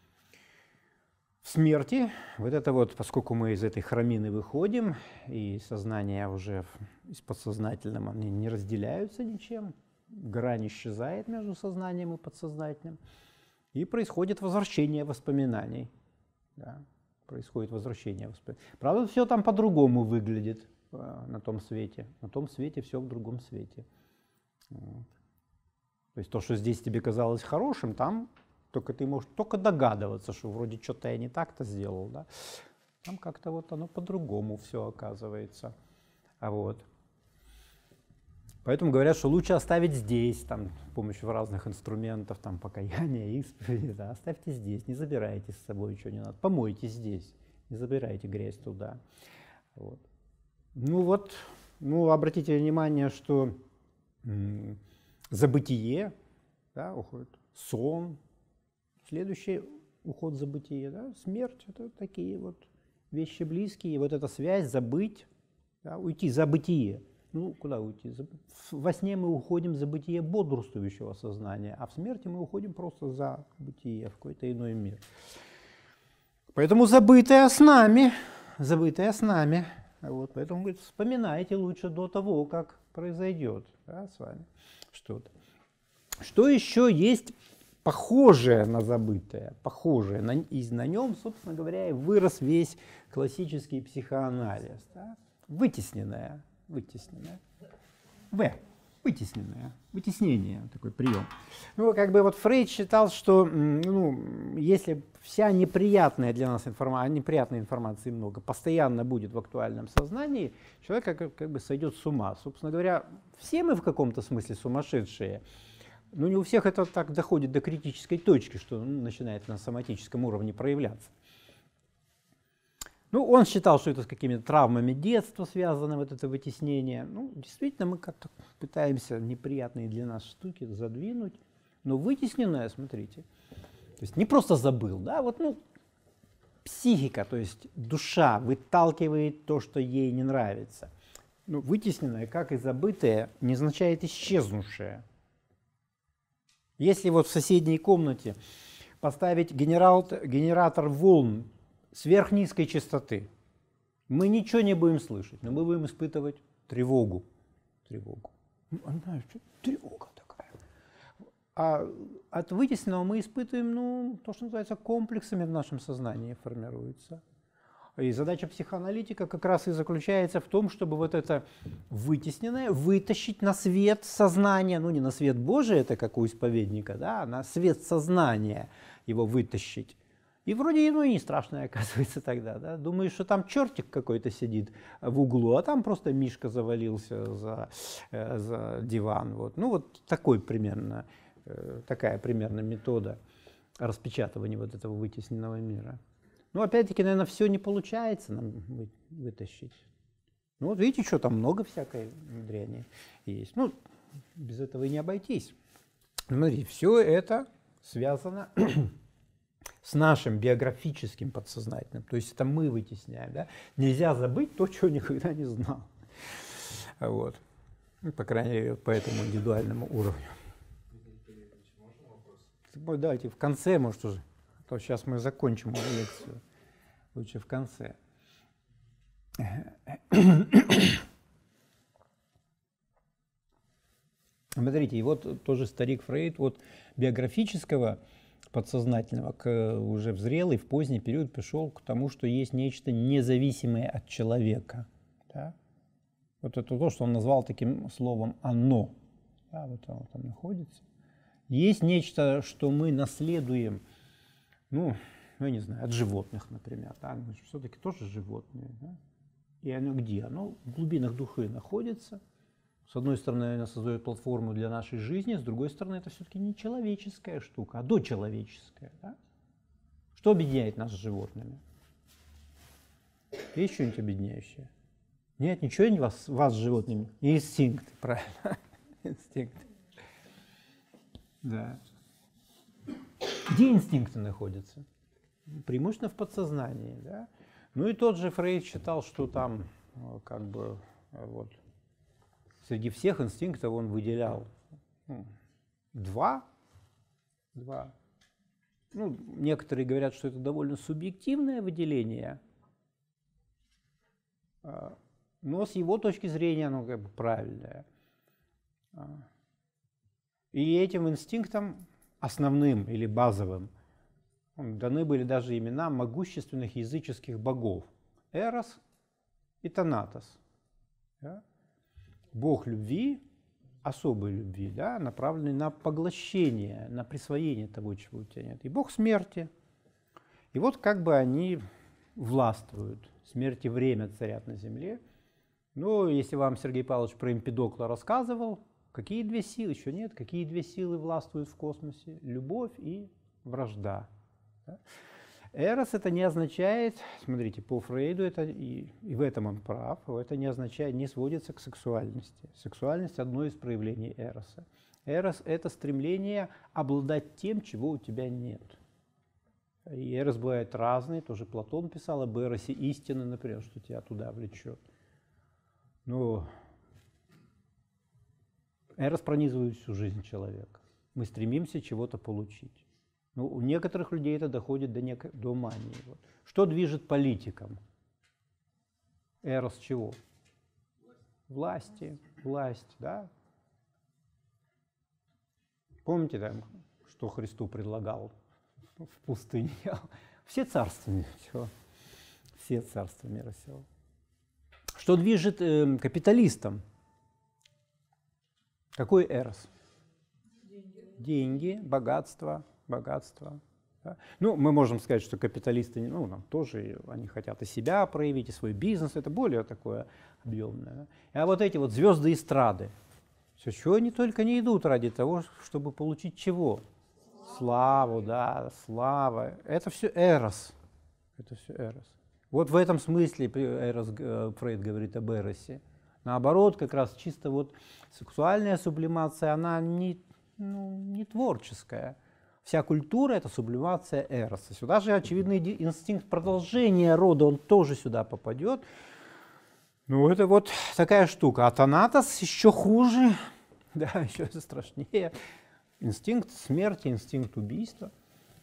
в смерти, вот это вот, поскольку мы из этой храмины выходим, и сознание уже из подсознательного они не разделяются ничем, грань исчезает между сознанием и подсознательным, и происходит возвращение воспоминаний. Да, происходит возвращение воспоминаний. Правда, все там по-другому выглядит э, на том свете. На том свете все в другом свете. Вот. То есть то, что здесь тебе казалось хорошим, там только ты можешь только догадываться, что вроде что-то я не так-то сделал. Да? Там как-то вот оно по-другому все оказывается. А вот. Поэтому говорят, что лучше оставить здесь, там, с помощью разных инструментов, там, покаяния, исповеди, да, оставьте здесь, не забирайте с собой, ничего не надо, помойте здесь, не забирайте грязь туда. Вот. Ну вот, ну, обратите внимание, что м- забытие, да, уходит, сон, следующий уход забытие, да, смерть, это такие вот вещи близкие, и вот эта связь, забыть, да, уйти за бытие. Ну, куда уйти? Во сне мы уходим за бытие бодрствующего сознания, а в смерти мы уходим просто за бытие, в какой-то иной мир. Поэтому забытое с нами, забытое с нами. Вот, поэтому, говорит, вспоминайте лучше до того, как произойдет, да, с вами что-то. Что еще есть похожее на забытое, похожее, на, и на нем, собственно говоря, и вырос весь классический психоанализ, да? Вытесненное. Вытесненное. В. Вытесненное. Вытеснение. Такой прием. Ну, как бы вот Фрейд считал, что ну, если вся неприятная для нас информация, а неприятной информации много, постоянно будет в актуальном сознании, человек как, как бы сойдет с ума. Собственно говоря, все мы в каком-то смысле сумасшедшие. Но не у всех это так доходит до критической точки, что ну, начинает на соматическом уровне проявляться. Ну, он считал, что это с какими-то травмами детства связано, вот это вытеснение. Ну, действительно, мы как-то пытаемся неприятные для нас штуки задвинуть, но вытесненное, смотрите, то есть не просто забыл, да, вот, ну, психика, то есть душа выталкивает то, что ей не нравится. Ну, вытесненное, как и забытое, не означает исчезнувшее. Если вот в соседней комнате поставить генератор, генератор волн сверхнизкой частоты, мы ничего не будем слышать, но мы будем испытывать тревогу. Тревогу. Ну, знаешь, тревога такая. А от вытесненного мы испытываем, ну, то, что называется, комплексами в нашем сознании формируется. И задача психоаналитика как раз и заключается в том, чтобы вот это вытесненное вытащить на свет сознания, ну не на свет Божий, это как у исповедника, да, а на свет сознания его вытащить. И вроде ну, и не страшное оказывается тогда. Да? Думаешь, что там чертик какой-то сидит в углу, а там просто Мишка завалился за, за диван. Вот. Ну вот такой примерно, такая примерно метода распечатывания вот этого вытесненного мира. Ну, опять-таки, наверное, все не получается нам вытащить. Ну, вот видите, что там много всякой дряни есть. Ну, без этого и не обойтись. Смотрите, все это связано с нашим биографическим подсознательным. То есть это мы вытесняем. Да? Нельзя забыть то, чего никогда не знал. Вот. Ну, по крайней мере, по этому индивидуальному уровню. Давайте в конце, может, уже. То сейчас мы закончим уже лекцию. Лучше в конце. Смотрите, и вот тоже старик Фрейд от биографического подсознательного к уже в зрелый, в поздний период пришел к тому, что есть нечто независимое от человека. Да? Вот это то, что он назвал таким словом «оно». Да, вот оно там находится. Есть нечто, что мы наследуем, ну, ну, я не знаю, от животных, например. Да? Мы же все-таки тоже животные. Да? И оно где? Оно в глубинах души находится. С одной стороны, оно создает платформу для нашей жизни, с другой стороны, это все-таки не человеческая штука, а дочеловеческая. Да? Что объединяет нас с животными? Есть что-нибудь объединяющее? Нет, ничего не вас, вас с животными. Инстинкт, правильно. Инстинкт. Да. Где инстинкты находятся? Преимущественно в подсознании. Да? Ну и тот же Фрейд считал, что там как бы вот, среди всех инстинктов он выделял ну, два. два. Ну, некоторые говорят, что это довольно субъективное выделение, но с его точки зрения оно как бы правильное. И этим инстинктам основным или базовым даны были даже имена могущественных языческих богов – Эрос и Танатос. Да? Бог любви, особой любви, да, направленный на поглощение, на присвоение того, чего у тебя нет. И бог смерти. И вот как бы они властвуют. Смерть и время царят на земле. Ну, если вам Сергей Павлович про Эмпидокла рассказывал, какие две силы, еще нет, какие две силы властвуют в космосе? Любовь и вражда. Да? Эрос это не означает, смотрите, по Фрейду, это и, и в этом он прав, это не означает, не сводится к сексуальности. Сексуальность – одно из проявлений эроса. Эрос – это стремление обладать тем, чего у тебя нет. И эрос бывает разный, тоже Платон писал об эросе истины, например, что тебя туда влечет. Но эрос пронизывает всю жизнь человека. Мы стремимся чего-то получить. Ну, у некоторых людей это доходит до, нек... до мании. Вот. Что движет политиком? Эрос чего? Власти. Власть, да? Помните, там, что Христу предлагал в пустыне? Все царства мира сего. Все царства мира сего. Что движет э, капиталистом? Какой эрос? Деньги. Деньги, богатство. богатство. Да? Ну, мы можем сказать, что капиталисты, ну, нам тоже, они хотят и себя проявить, и свой бизнес, это более такое объемное. Да? А вот эти вот звезды эстрады, все, чего они только не идут ради того, чтобы получить чего? Славу, да, слава. Это все эрос. Это все эрос. Вот в этом смысле эрос, Фрейд говорит об эросе. Наоборот, как раз чисто вот сексуальная сублимация, она не, ну, не творческая. Вся культура – это сублимация эроса. Сюда же очевидный инстинкт продолжения рода, он тоже сюда попадет. Ну, это вот такая штука. А Танатос еще хуже, да, еще страшнее. Инстинкт смерти, инстинкт убийства.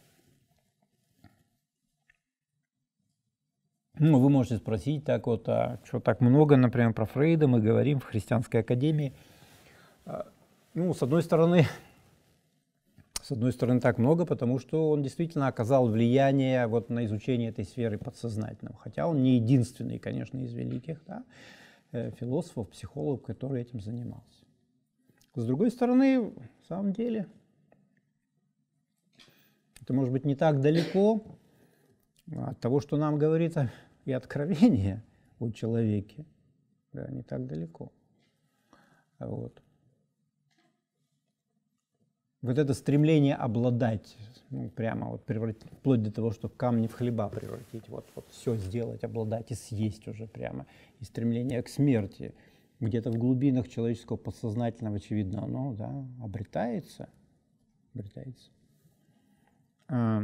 Ну, вы можете спросить, так вот, а что так много, например, про Фрейда мы говорим в христианской академии. Ну, с одной стороны, С одной стороны, так много, потому что он действительно оказал влияние вот на изучение этой сферы подсознательного. Хотя он не единственный, конечно, из великих, да, философов, психологов, который этим занимался. С другой стороны, в самом деле, это может быть не так далеко от того, что нам говорит и откровение о человеке. Да, не так далеко. Вот. Вот это стремление обладать, ну, прямо вот превратить, вплоть до того, что камни в хлеба превратить, вот, вот все сделать, обладать и съесть уже прямо, и стремление к смерти, где-то в глубинах человеческого подсознательного, очевидно, оно, да, обретается, обретается. А,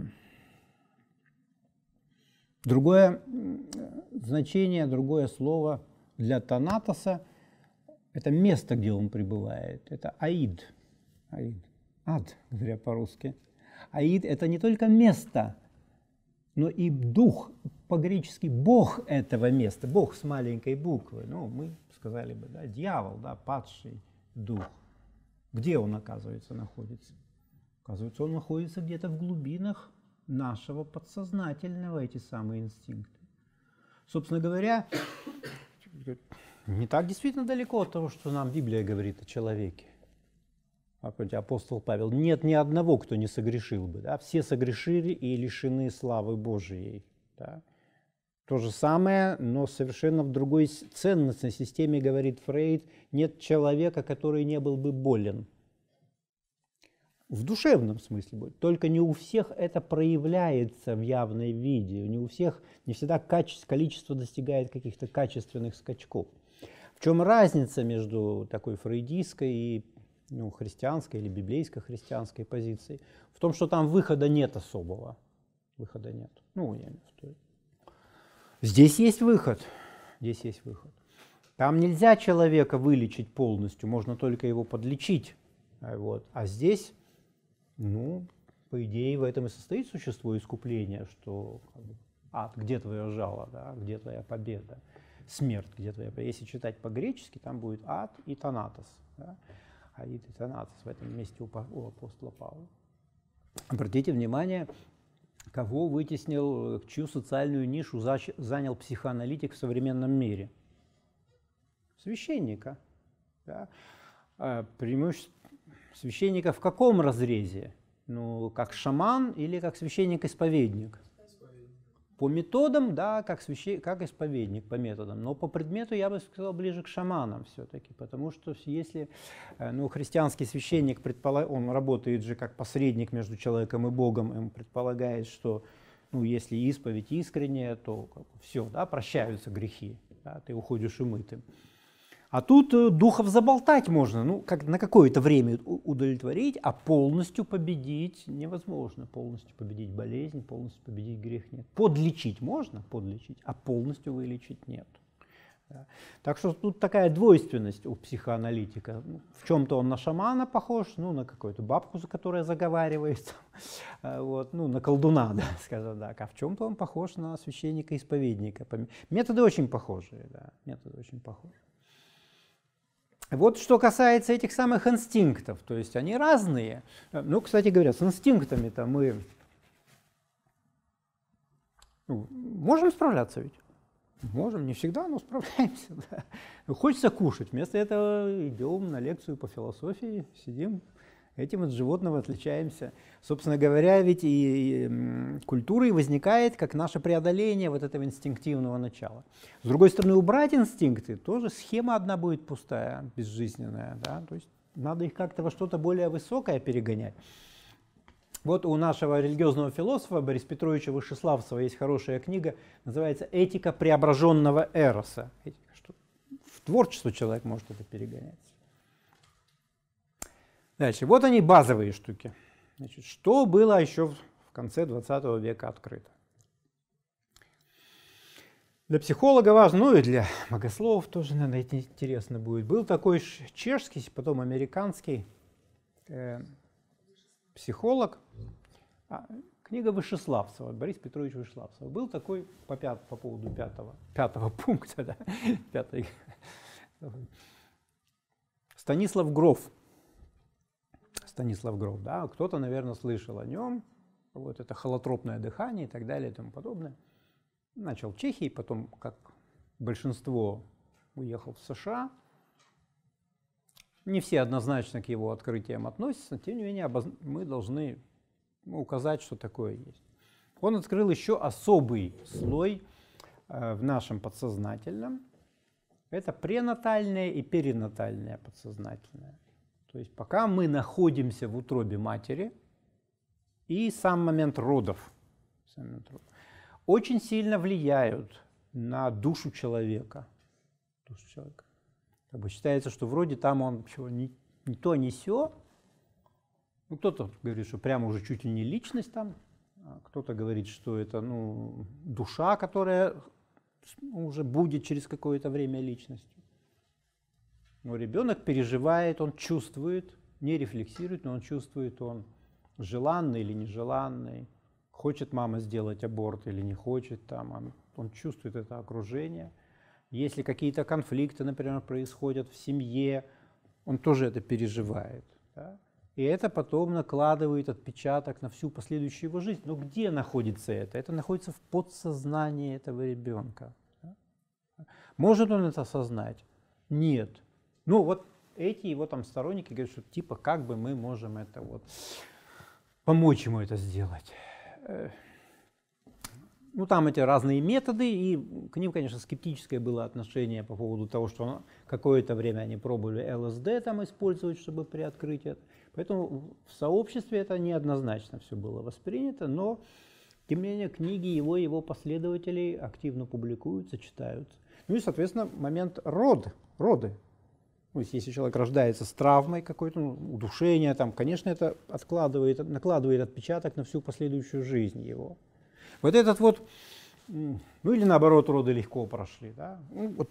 другое значение, другое слово для Танатоса – это место, где он пребывает, это аид, аид. Ад, говоря по-русски. Аид – это не только место, но и дух, по-гречески Бог этого места, Бог с маленькой буквы. Ну, мы сказали бы, да, дьявол, да, падший дух. Где он, оказывается, находится? Оказывается, он находится где-то в глубинах нашего подсознательного, эти самые инстинкты. Собственно говоря, не так действительно далеко от того, что нам Библия говорит о человеке. Апостол Павел: нет ни одного, кто не согрешил бы. Да? Все согрешили и лишены славы Божией. Да? То же самое, но совершенно в другой ценностной системе, говорит Фрейд, нет человека, который не был бы болен. В душевном смысле будет. Только не у всех это проявляется в явной виде. Не у всех, не всегда качество, количество достигает каких-то качественных скачков. В чем разница между такой фрейдистской и ну, христианской или библейско-христианской позиции? В том, что там выхода нет особого. Выхода нет. Ну, я имею в виду. Здесь есть выход. Здесь есть выход. Там нельзя человека вылечить полностью, можно только его подлечить. Вот. А здесь, ну, по идее, в этом и состоит существо искупления, что как бы, ад, где твое жало, да? Где твоя победа? Смерть, где твоя победа? Если читать по-гречески, там будет ад и танатос. Да? Аид и танатос в этом месте у, у апостола Павла. Обратите внимание, кого вытеснил, чью социальную нишу занял психоаналитик в современном мире? Священника. Да? Преимущество священника в каком разрезе? Ну, как шаман или как священник-исповедник? По методам, да, как, священ... как исповедник, по методам. Но по предмету я бы сказал ближе к шаманам все-таки, потому что если ну, христианский священник, предполаг... он работает же как посредник между человеком и Богом, он предполагает, что ну, если исповедь искренняя, то как бы, все, да, прощаются грехи, да, ты уходишь умытым. А тут э, духов заболтать можно, ну, как на какое-то время удовлетворить, а полностью победить невозможно. Полностью победить болезнь, полностью победить грех нет. Подлечить можно, подлечить, а полностью вылечить нет. Да. Так что тут такая двойственность у психоаналитика. Ну, в чем-то он на шамана похож, ну, на какую-то бабку, за которая заговаривает, вот, ну, на колдуна, да, скажем так. А в чем-то он похож на священника-исповедника. Методы очень похожие, да, методы очень похожие. Вот что касается этих самых инстинктов, то есть они разные. Ну, кстати говоря, с инстинктами-то мы ну, можем справляться ведь? Можем, не всегда, но справляемся. Да. Хочется кушать, вместо этого идем на лекцию по философии, сидим, этим от животного отличаемся. Собственно говоря, ведь и, и культура и возникает как наше преодоление вот этого инстинктивного начала. С другой стороны, убрать инстинкты, тоже схема одна будет пустая, безжизненная. Да? То есть надо их как-то во что-то более высокое перегонять. Вот у нашего религиозного философа Бориса Петровича Вышеславцева есть хорошая книга, называется «Этика преображенного эроса». Что в творчество человек может это перегонять. Дальше. Вот они, базовые штуки. Значит, что было еще в конце двадцатого века открыто? Для психолога важно, ну и для богословов тоже, наверное, интересно будет. Был такой чешский, потом американский э, психолог, а, книга Вышеславцева, Борис Петрович Вышеславцев. Был такой по, пят, по поводу пятого, пятого пункта, да, пятой, Станислав Гроф. Станислав Гров, да, кто-то, наверное, слышал о нем, вот это холотропное дыхание и так далее и тому подобное. Начал в Чехии, потом, как большинство, уехал в США. Не все однозначно к его открытиям относятся, тем не менее мы должны указать, что такое есть. Он открыл еще особый слой э, в нашем подсознательном. Это пренатальное и перинатальное подсознательное. То есть пока мы находимся в утробе матери, и сам момент родов, сам момент родов очень сильно влияют на душу человека. Душу человека. Как бы считается, что вроде там он чего, не, не то, не сё. Ну, кто-то говорит, что прямо уже чуть ли не личность там, а кто-то говорит, что это ну, душа, которая уже будет через какое-то время личностью. Но ребенок переживает, он чувствует, не рефлексирует, но он чувствует, он желанный или нежеланный, хочет мама сделать аборт или не хочет, там, он, он чувствует это окружение. Если какие-то конфликты, например, происходят в семье, он тоже это переживает. Да? И это потом накладывает отпечаток на всю последующую его жизнь. Но где находится это? Это находится в подсознании этого ребенка. Да? Может он это осознать? Нет. Ну вот эти его там сторонники говорят, что типа как бы мы можем это вот помочь ему это сделать. Ну, там эти разные методы, и к ним, конечно, скептическое было отношение по поводу того, что какое-то время они пробовали эл эс дэ там использовать, чтобы приоткрыть это. Поэтому в сообществе это неоднозначно все было воспринято, но, тем не менее, книги его и его последователей активно публикуются, читаются. Ну и, соответственно, момент род, роды. То есть, если человек рождается с травмой какой-то, ну, удушение, там, конечно, это откладывает, накладывает отпечаток на всю последующую жизнь его. Вот этот вот, ну или наоборот, роды легко прошли, да? Ну, вот,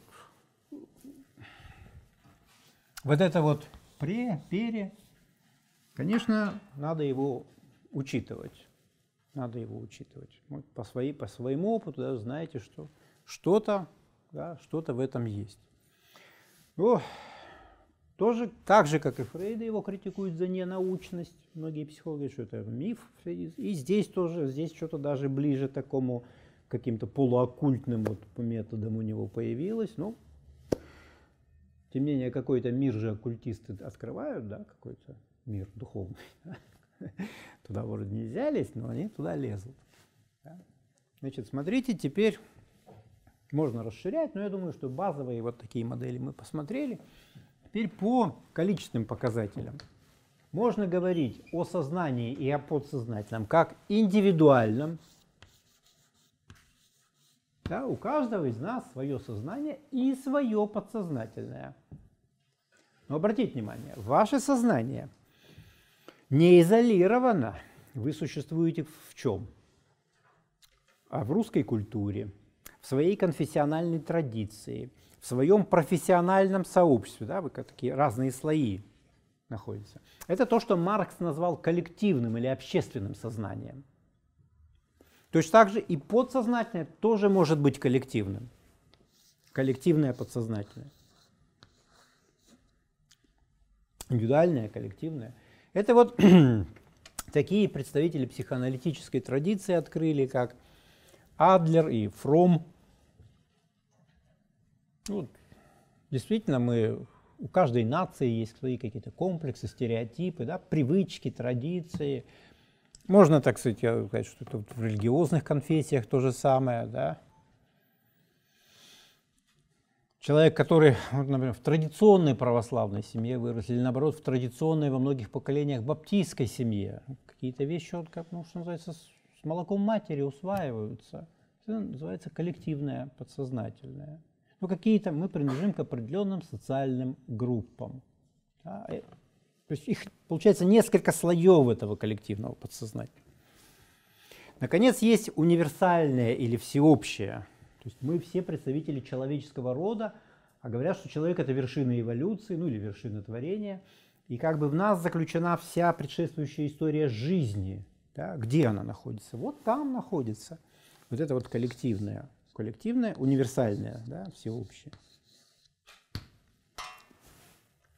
вот это вот пре, пере, конечно, надо его учитывать, надо его учитывать. Вот по, своей, по своему опыту, да, знаете, что что-то, да, что-то в этом есть. Ну, тоже, так же, как и Фрейда, его критикуют за ненаучность. Многие психологи говорят, что это миф. И здесь тоже, здесь что-то даже ближе к такому каким-то полуоккультным вот методам у него появилось. Ну, тем не менее, какой-то мир же оккультисты открывают, да, какой-то мир духовный. Туда вроде нельзя лезть, но они туда лезут. Да. Значит, смотрите, теперь можно расширять, но я думаю, что базовые вот такие модели мы посмотрели. Теперь по количественным показателям. Можно говорить о сознании и о подсознательном как индивидуальном. Да, у каждого из нас свое сознание и свое подсознательное. Но обратите внимание, ваше сознание не изолировано. Вы существуете в чем? А в русской культуре, в своей конфессиональной традиции, в своем профессиональном сообществе, да, вы как такие разные слои находятся. Это то, что Маркс назвал коллективным или общественным сознанием. Точно так же и подсознательное тоже может быть коллективным. Коллективное подсознательное. Индивидуальное, коллективное. Это вот такие представители психоаналитической традиции открыли, как Адлер и Фром. Ну, действительно, мы, у каждой нации есть свои какие-то комплексы, стереотипы, да, привычки, традиции. Можно, так сказать, сказать, что это в религиозных конфессиях то же самое. Да. Человек, который, вот, например, в традиционной православной семье вырос, или наоборот, в традиционной во многих поколениях баптистской семье, какие-то вещи, вот, как, ну, что называется, с молоком матери усваиваются. Это называется коллективное, подсознательное. Ну, какие-то мы принадлежим к определенным социальным группам. Да? То есть их, получается, несколько слоев этого коллективного подсознательного. Наконец, есть универсальное или всеобщее. То есть мы все представители человеческого рода, а говорят, что человек — это вершина эволюции, ну или вершина творения. И как бы в нас заключена вся предшествующая история жизни. Да? Где она находится? Вот там находится. Вот это вот коллективное. Коллективное, универсальное, да, всеобщее.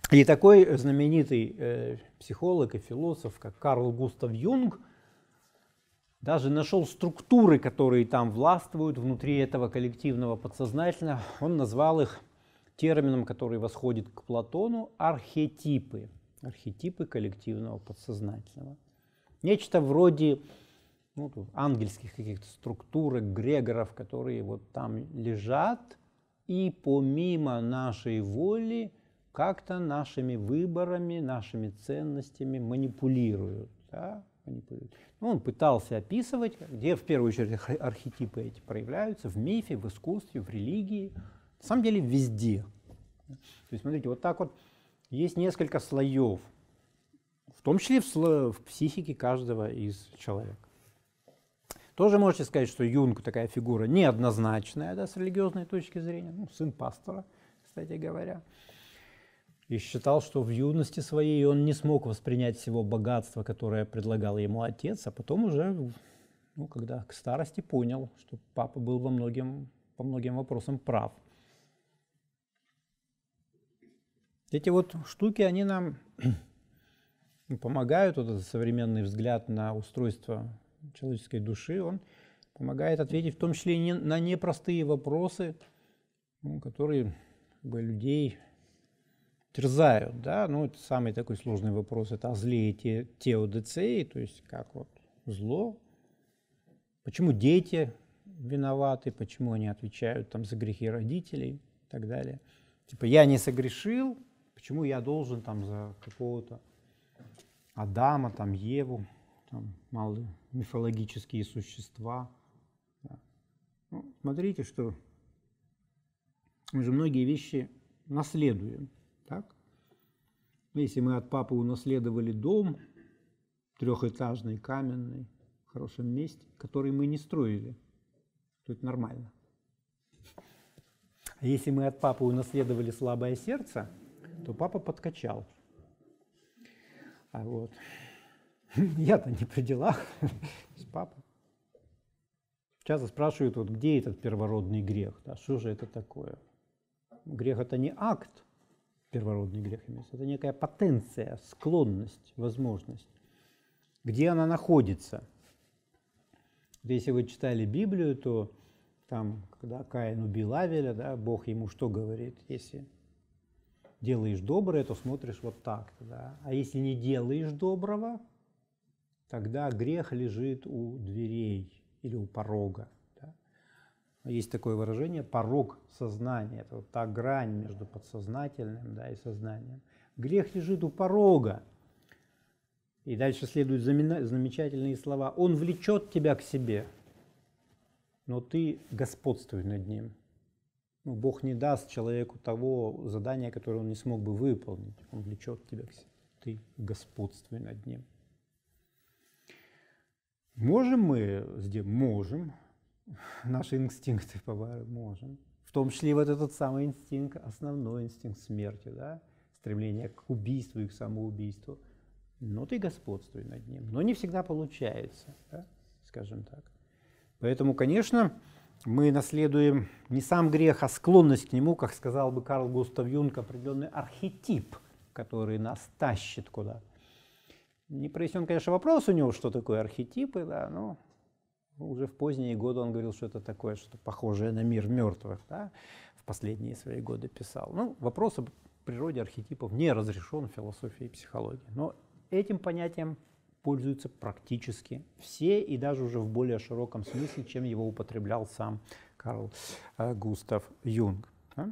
И такой знаменитый э, психолог и философ, как Карл Густав Юнг, даже нашел структуры, которые там властвуют внутри этого коллективного подсознательного. Он назвал их термином, который восходит к Платону, архетипы. Архетипы коллективного подсознательного. Нечто вроде ну, ангельских каких-то структур, эгрегоров, которые вот там лежат и помимо нашей воли как-то нашими выборами, нашими ценностями манипулируют. Да? манипулируют. Ну, он пытался описывать, где в первую очередь архетипы эти проявляются, в мифе, в искусстве, в религии, на самом деле везде. То есть, смотрите, вот так вот есть несколько слоев, в том числе в, сло... в психике каждого из человек. Тоже можете сказать, что Юнг такая фигура неоднозначная, да, с религиозной точки зрения, ну, сын пастора, кстати говоря. И считал, что в юности своей он не смог воспринять всего богатства, которое предлагал ему отец, а потом уже, ну, когда к старости понял, что папа был во многим, по многим вопросам прав. Эти вот штуки, они нам помогают, вот этот современный взгляд на устройство человеческой души, он помогает ответить в том числе и на непростые вопросы, ну, которые как бы, людей терзают. Да? Ну, это самый такой сложный вопрос, это о зле и те, теодицеи, то есть как вот зло, почему дети виноваты, почему они отвечают там, за грехи родителей и так далее. Типа я не согрешил, почему я должен там за какого-то Адама, там, Еву, там, малые мифологические существа. Да. Ну, смотрите, что мы же многие вещи наследуем. Так? Если мы от папы унаследовали дом трехэтажный, каменный, в хорошем месте, который мы не строили, то это нормально. А если мы от папы унаследовали слабое сердце, то папа подкачал. А вот я-то не при делах, с папой. Часто спрашивают, вот где этот первородный грех? Да, что же это такое? Грех – это не акт, первородный грех имеется, это некая потенция, склонность, возможность. Где она находится? Если вы читали Библию, то там, когда Каин убил Авеля, да, Бог ему что говорит? Если делаешь доброе, то смотришь вот так. Да? А если не делаешь доброго, тогда грех лежит у дверей или у порога. Да? Есть такое выражение «порог сознания». Это вот та грань между подсознательным, да, и сознанием. Грех лежит у порога. И дальше следуют замечательные слова. Он влечет тебя к себе, но ты господствуй над ним. Ну, Бог не даст человеку того задания, которое он не смог бы выполнить. Он влечет тебя к себе. Ты господствуй над ним. Можем мы сделать? Можем. Наши инстинкты можем. В том числе вот этот самый инстинкт, основной инстинкт смерти, да? Стремление к убийству и к самоубийству. Но ты господствуй над ним. Но не всегда получается, да? Скажем так. Поэтому, конечно, мы наследуем не сам грех, а склонность к нему, как сказал бы Карл Густав Юнг, определенный архетип, который нас тащит куда-то. Не прояснен, конечно, вопрос у него, что такое архетипы, да, но уже в поздние годы он говорил, что это такое, что похожее на мир мертвых, да, в последние свои годы писал. Ну, вопрос об природе архетипов не разрешен в философии и психологии, но этим понятием пользуются практически все и даже уже в более широком смысле, чем его употреблял сам Карл э, Густав Юнг. Да?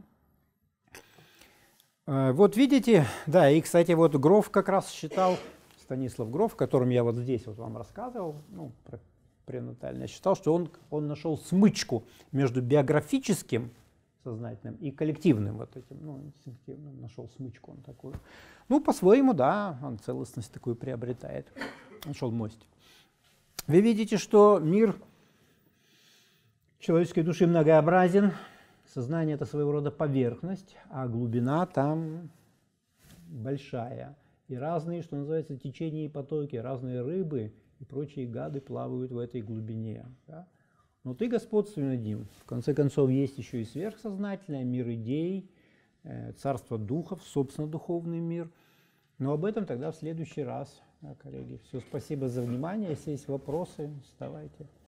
Э, вот видите, да, и, кстати, вот Гроф как раз считал, Станислав Гроф, о котором я вот здесь вот вам рассказывал, ну, про пренатальное, считал, что он, он нашел смычку между биографическим сознательным и коллективным вот этим, ну, инстинктивным, нашел смычку он такую. Ну, по-своему, да, он целостность такую приобретает. Нашел мостик. Вы видите, что мир человеческой души многообразен, сознание – это своего рода поверхность, а глубина там большая. И разные, что называется, течения и потоки, разные рыбы и прочие гады плавают в этой глубине. Да? Но ты господствуй над ним. В конце концов, есть еще и сверхсознательное, мир идей, э, царство духов, собственно, духовный мир. Но об этом тогда в следующий раз, да, коллеги. Все, спасибо за внимание. Если есть вопросы, вставайте.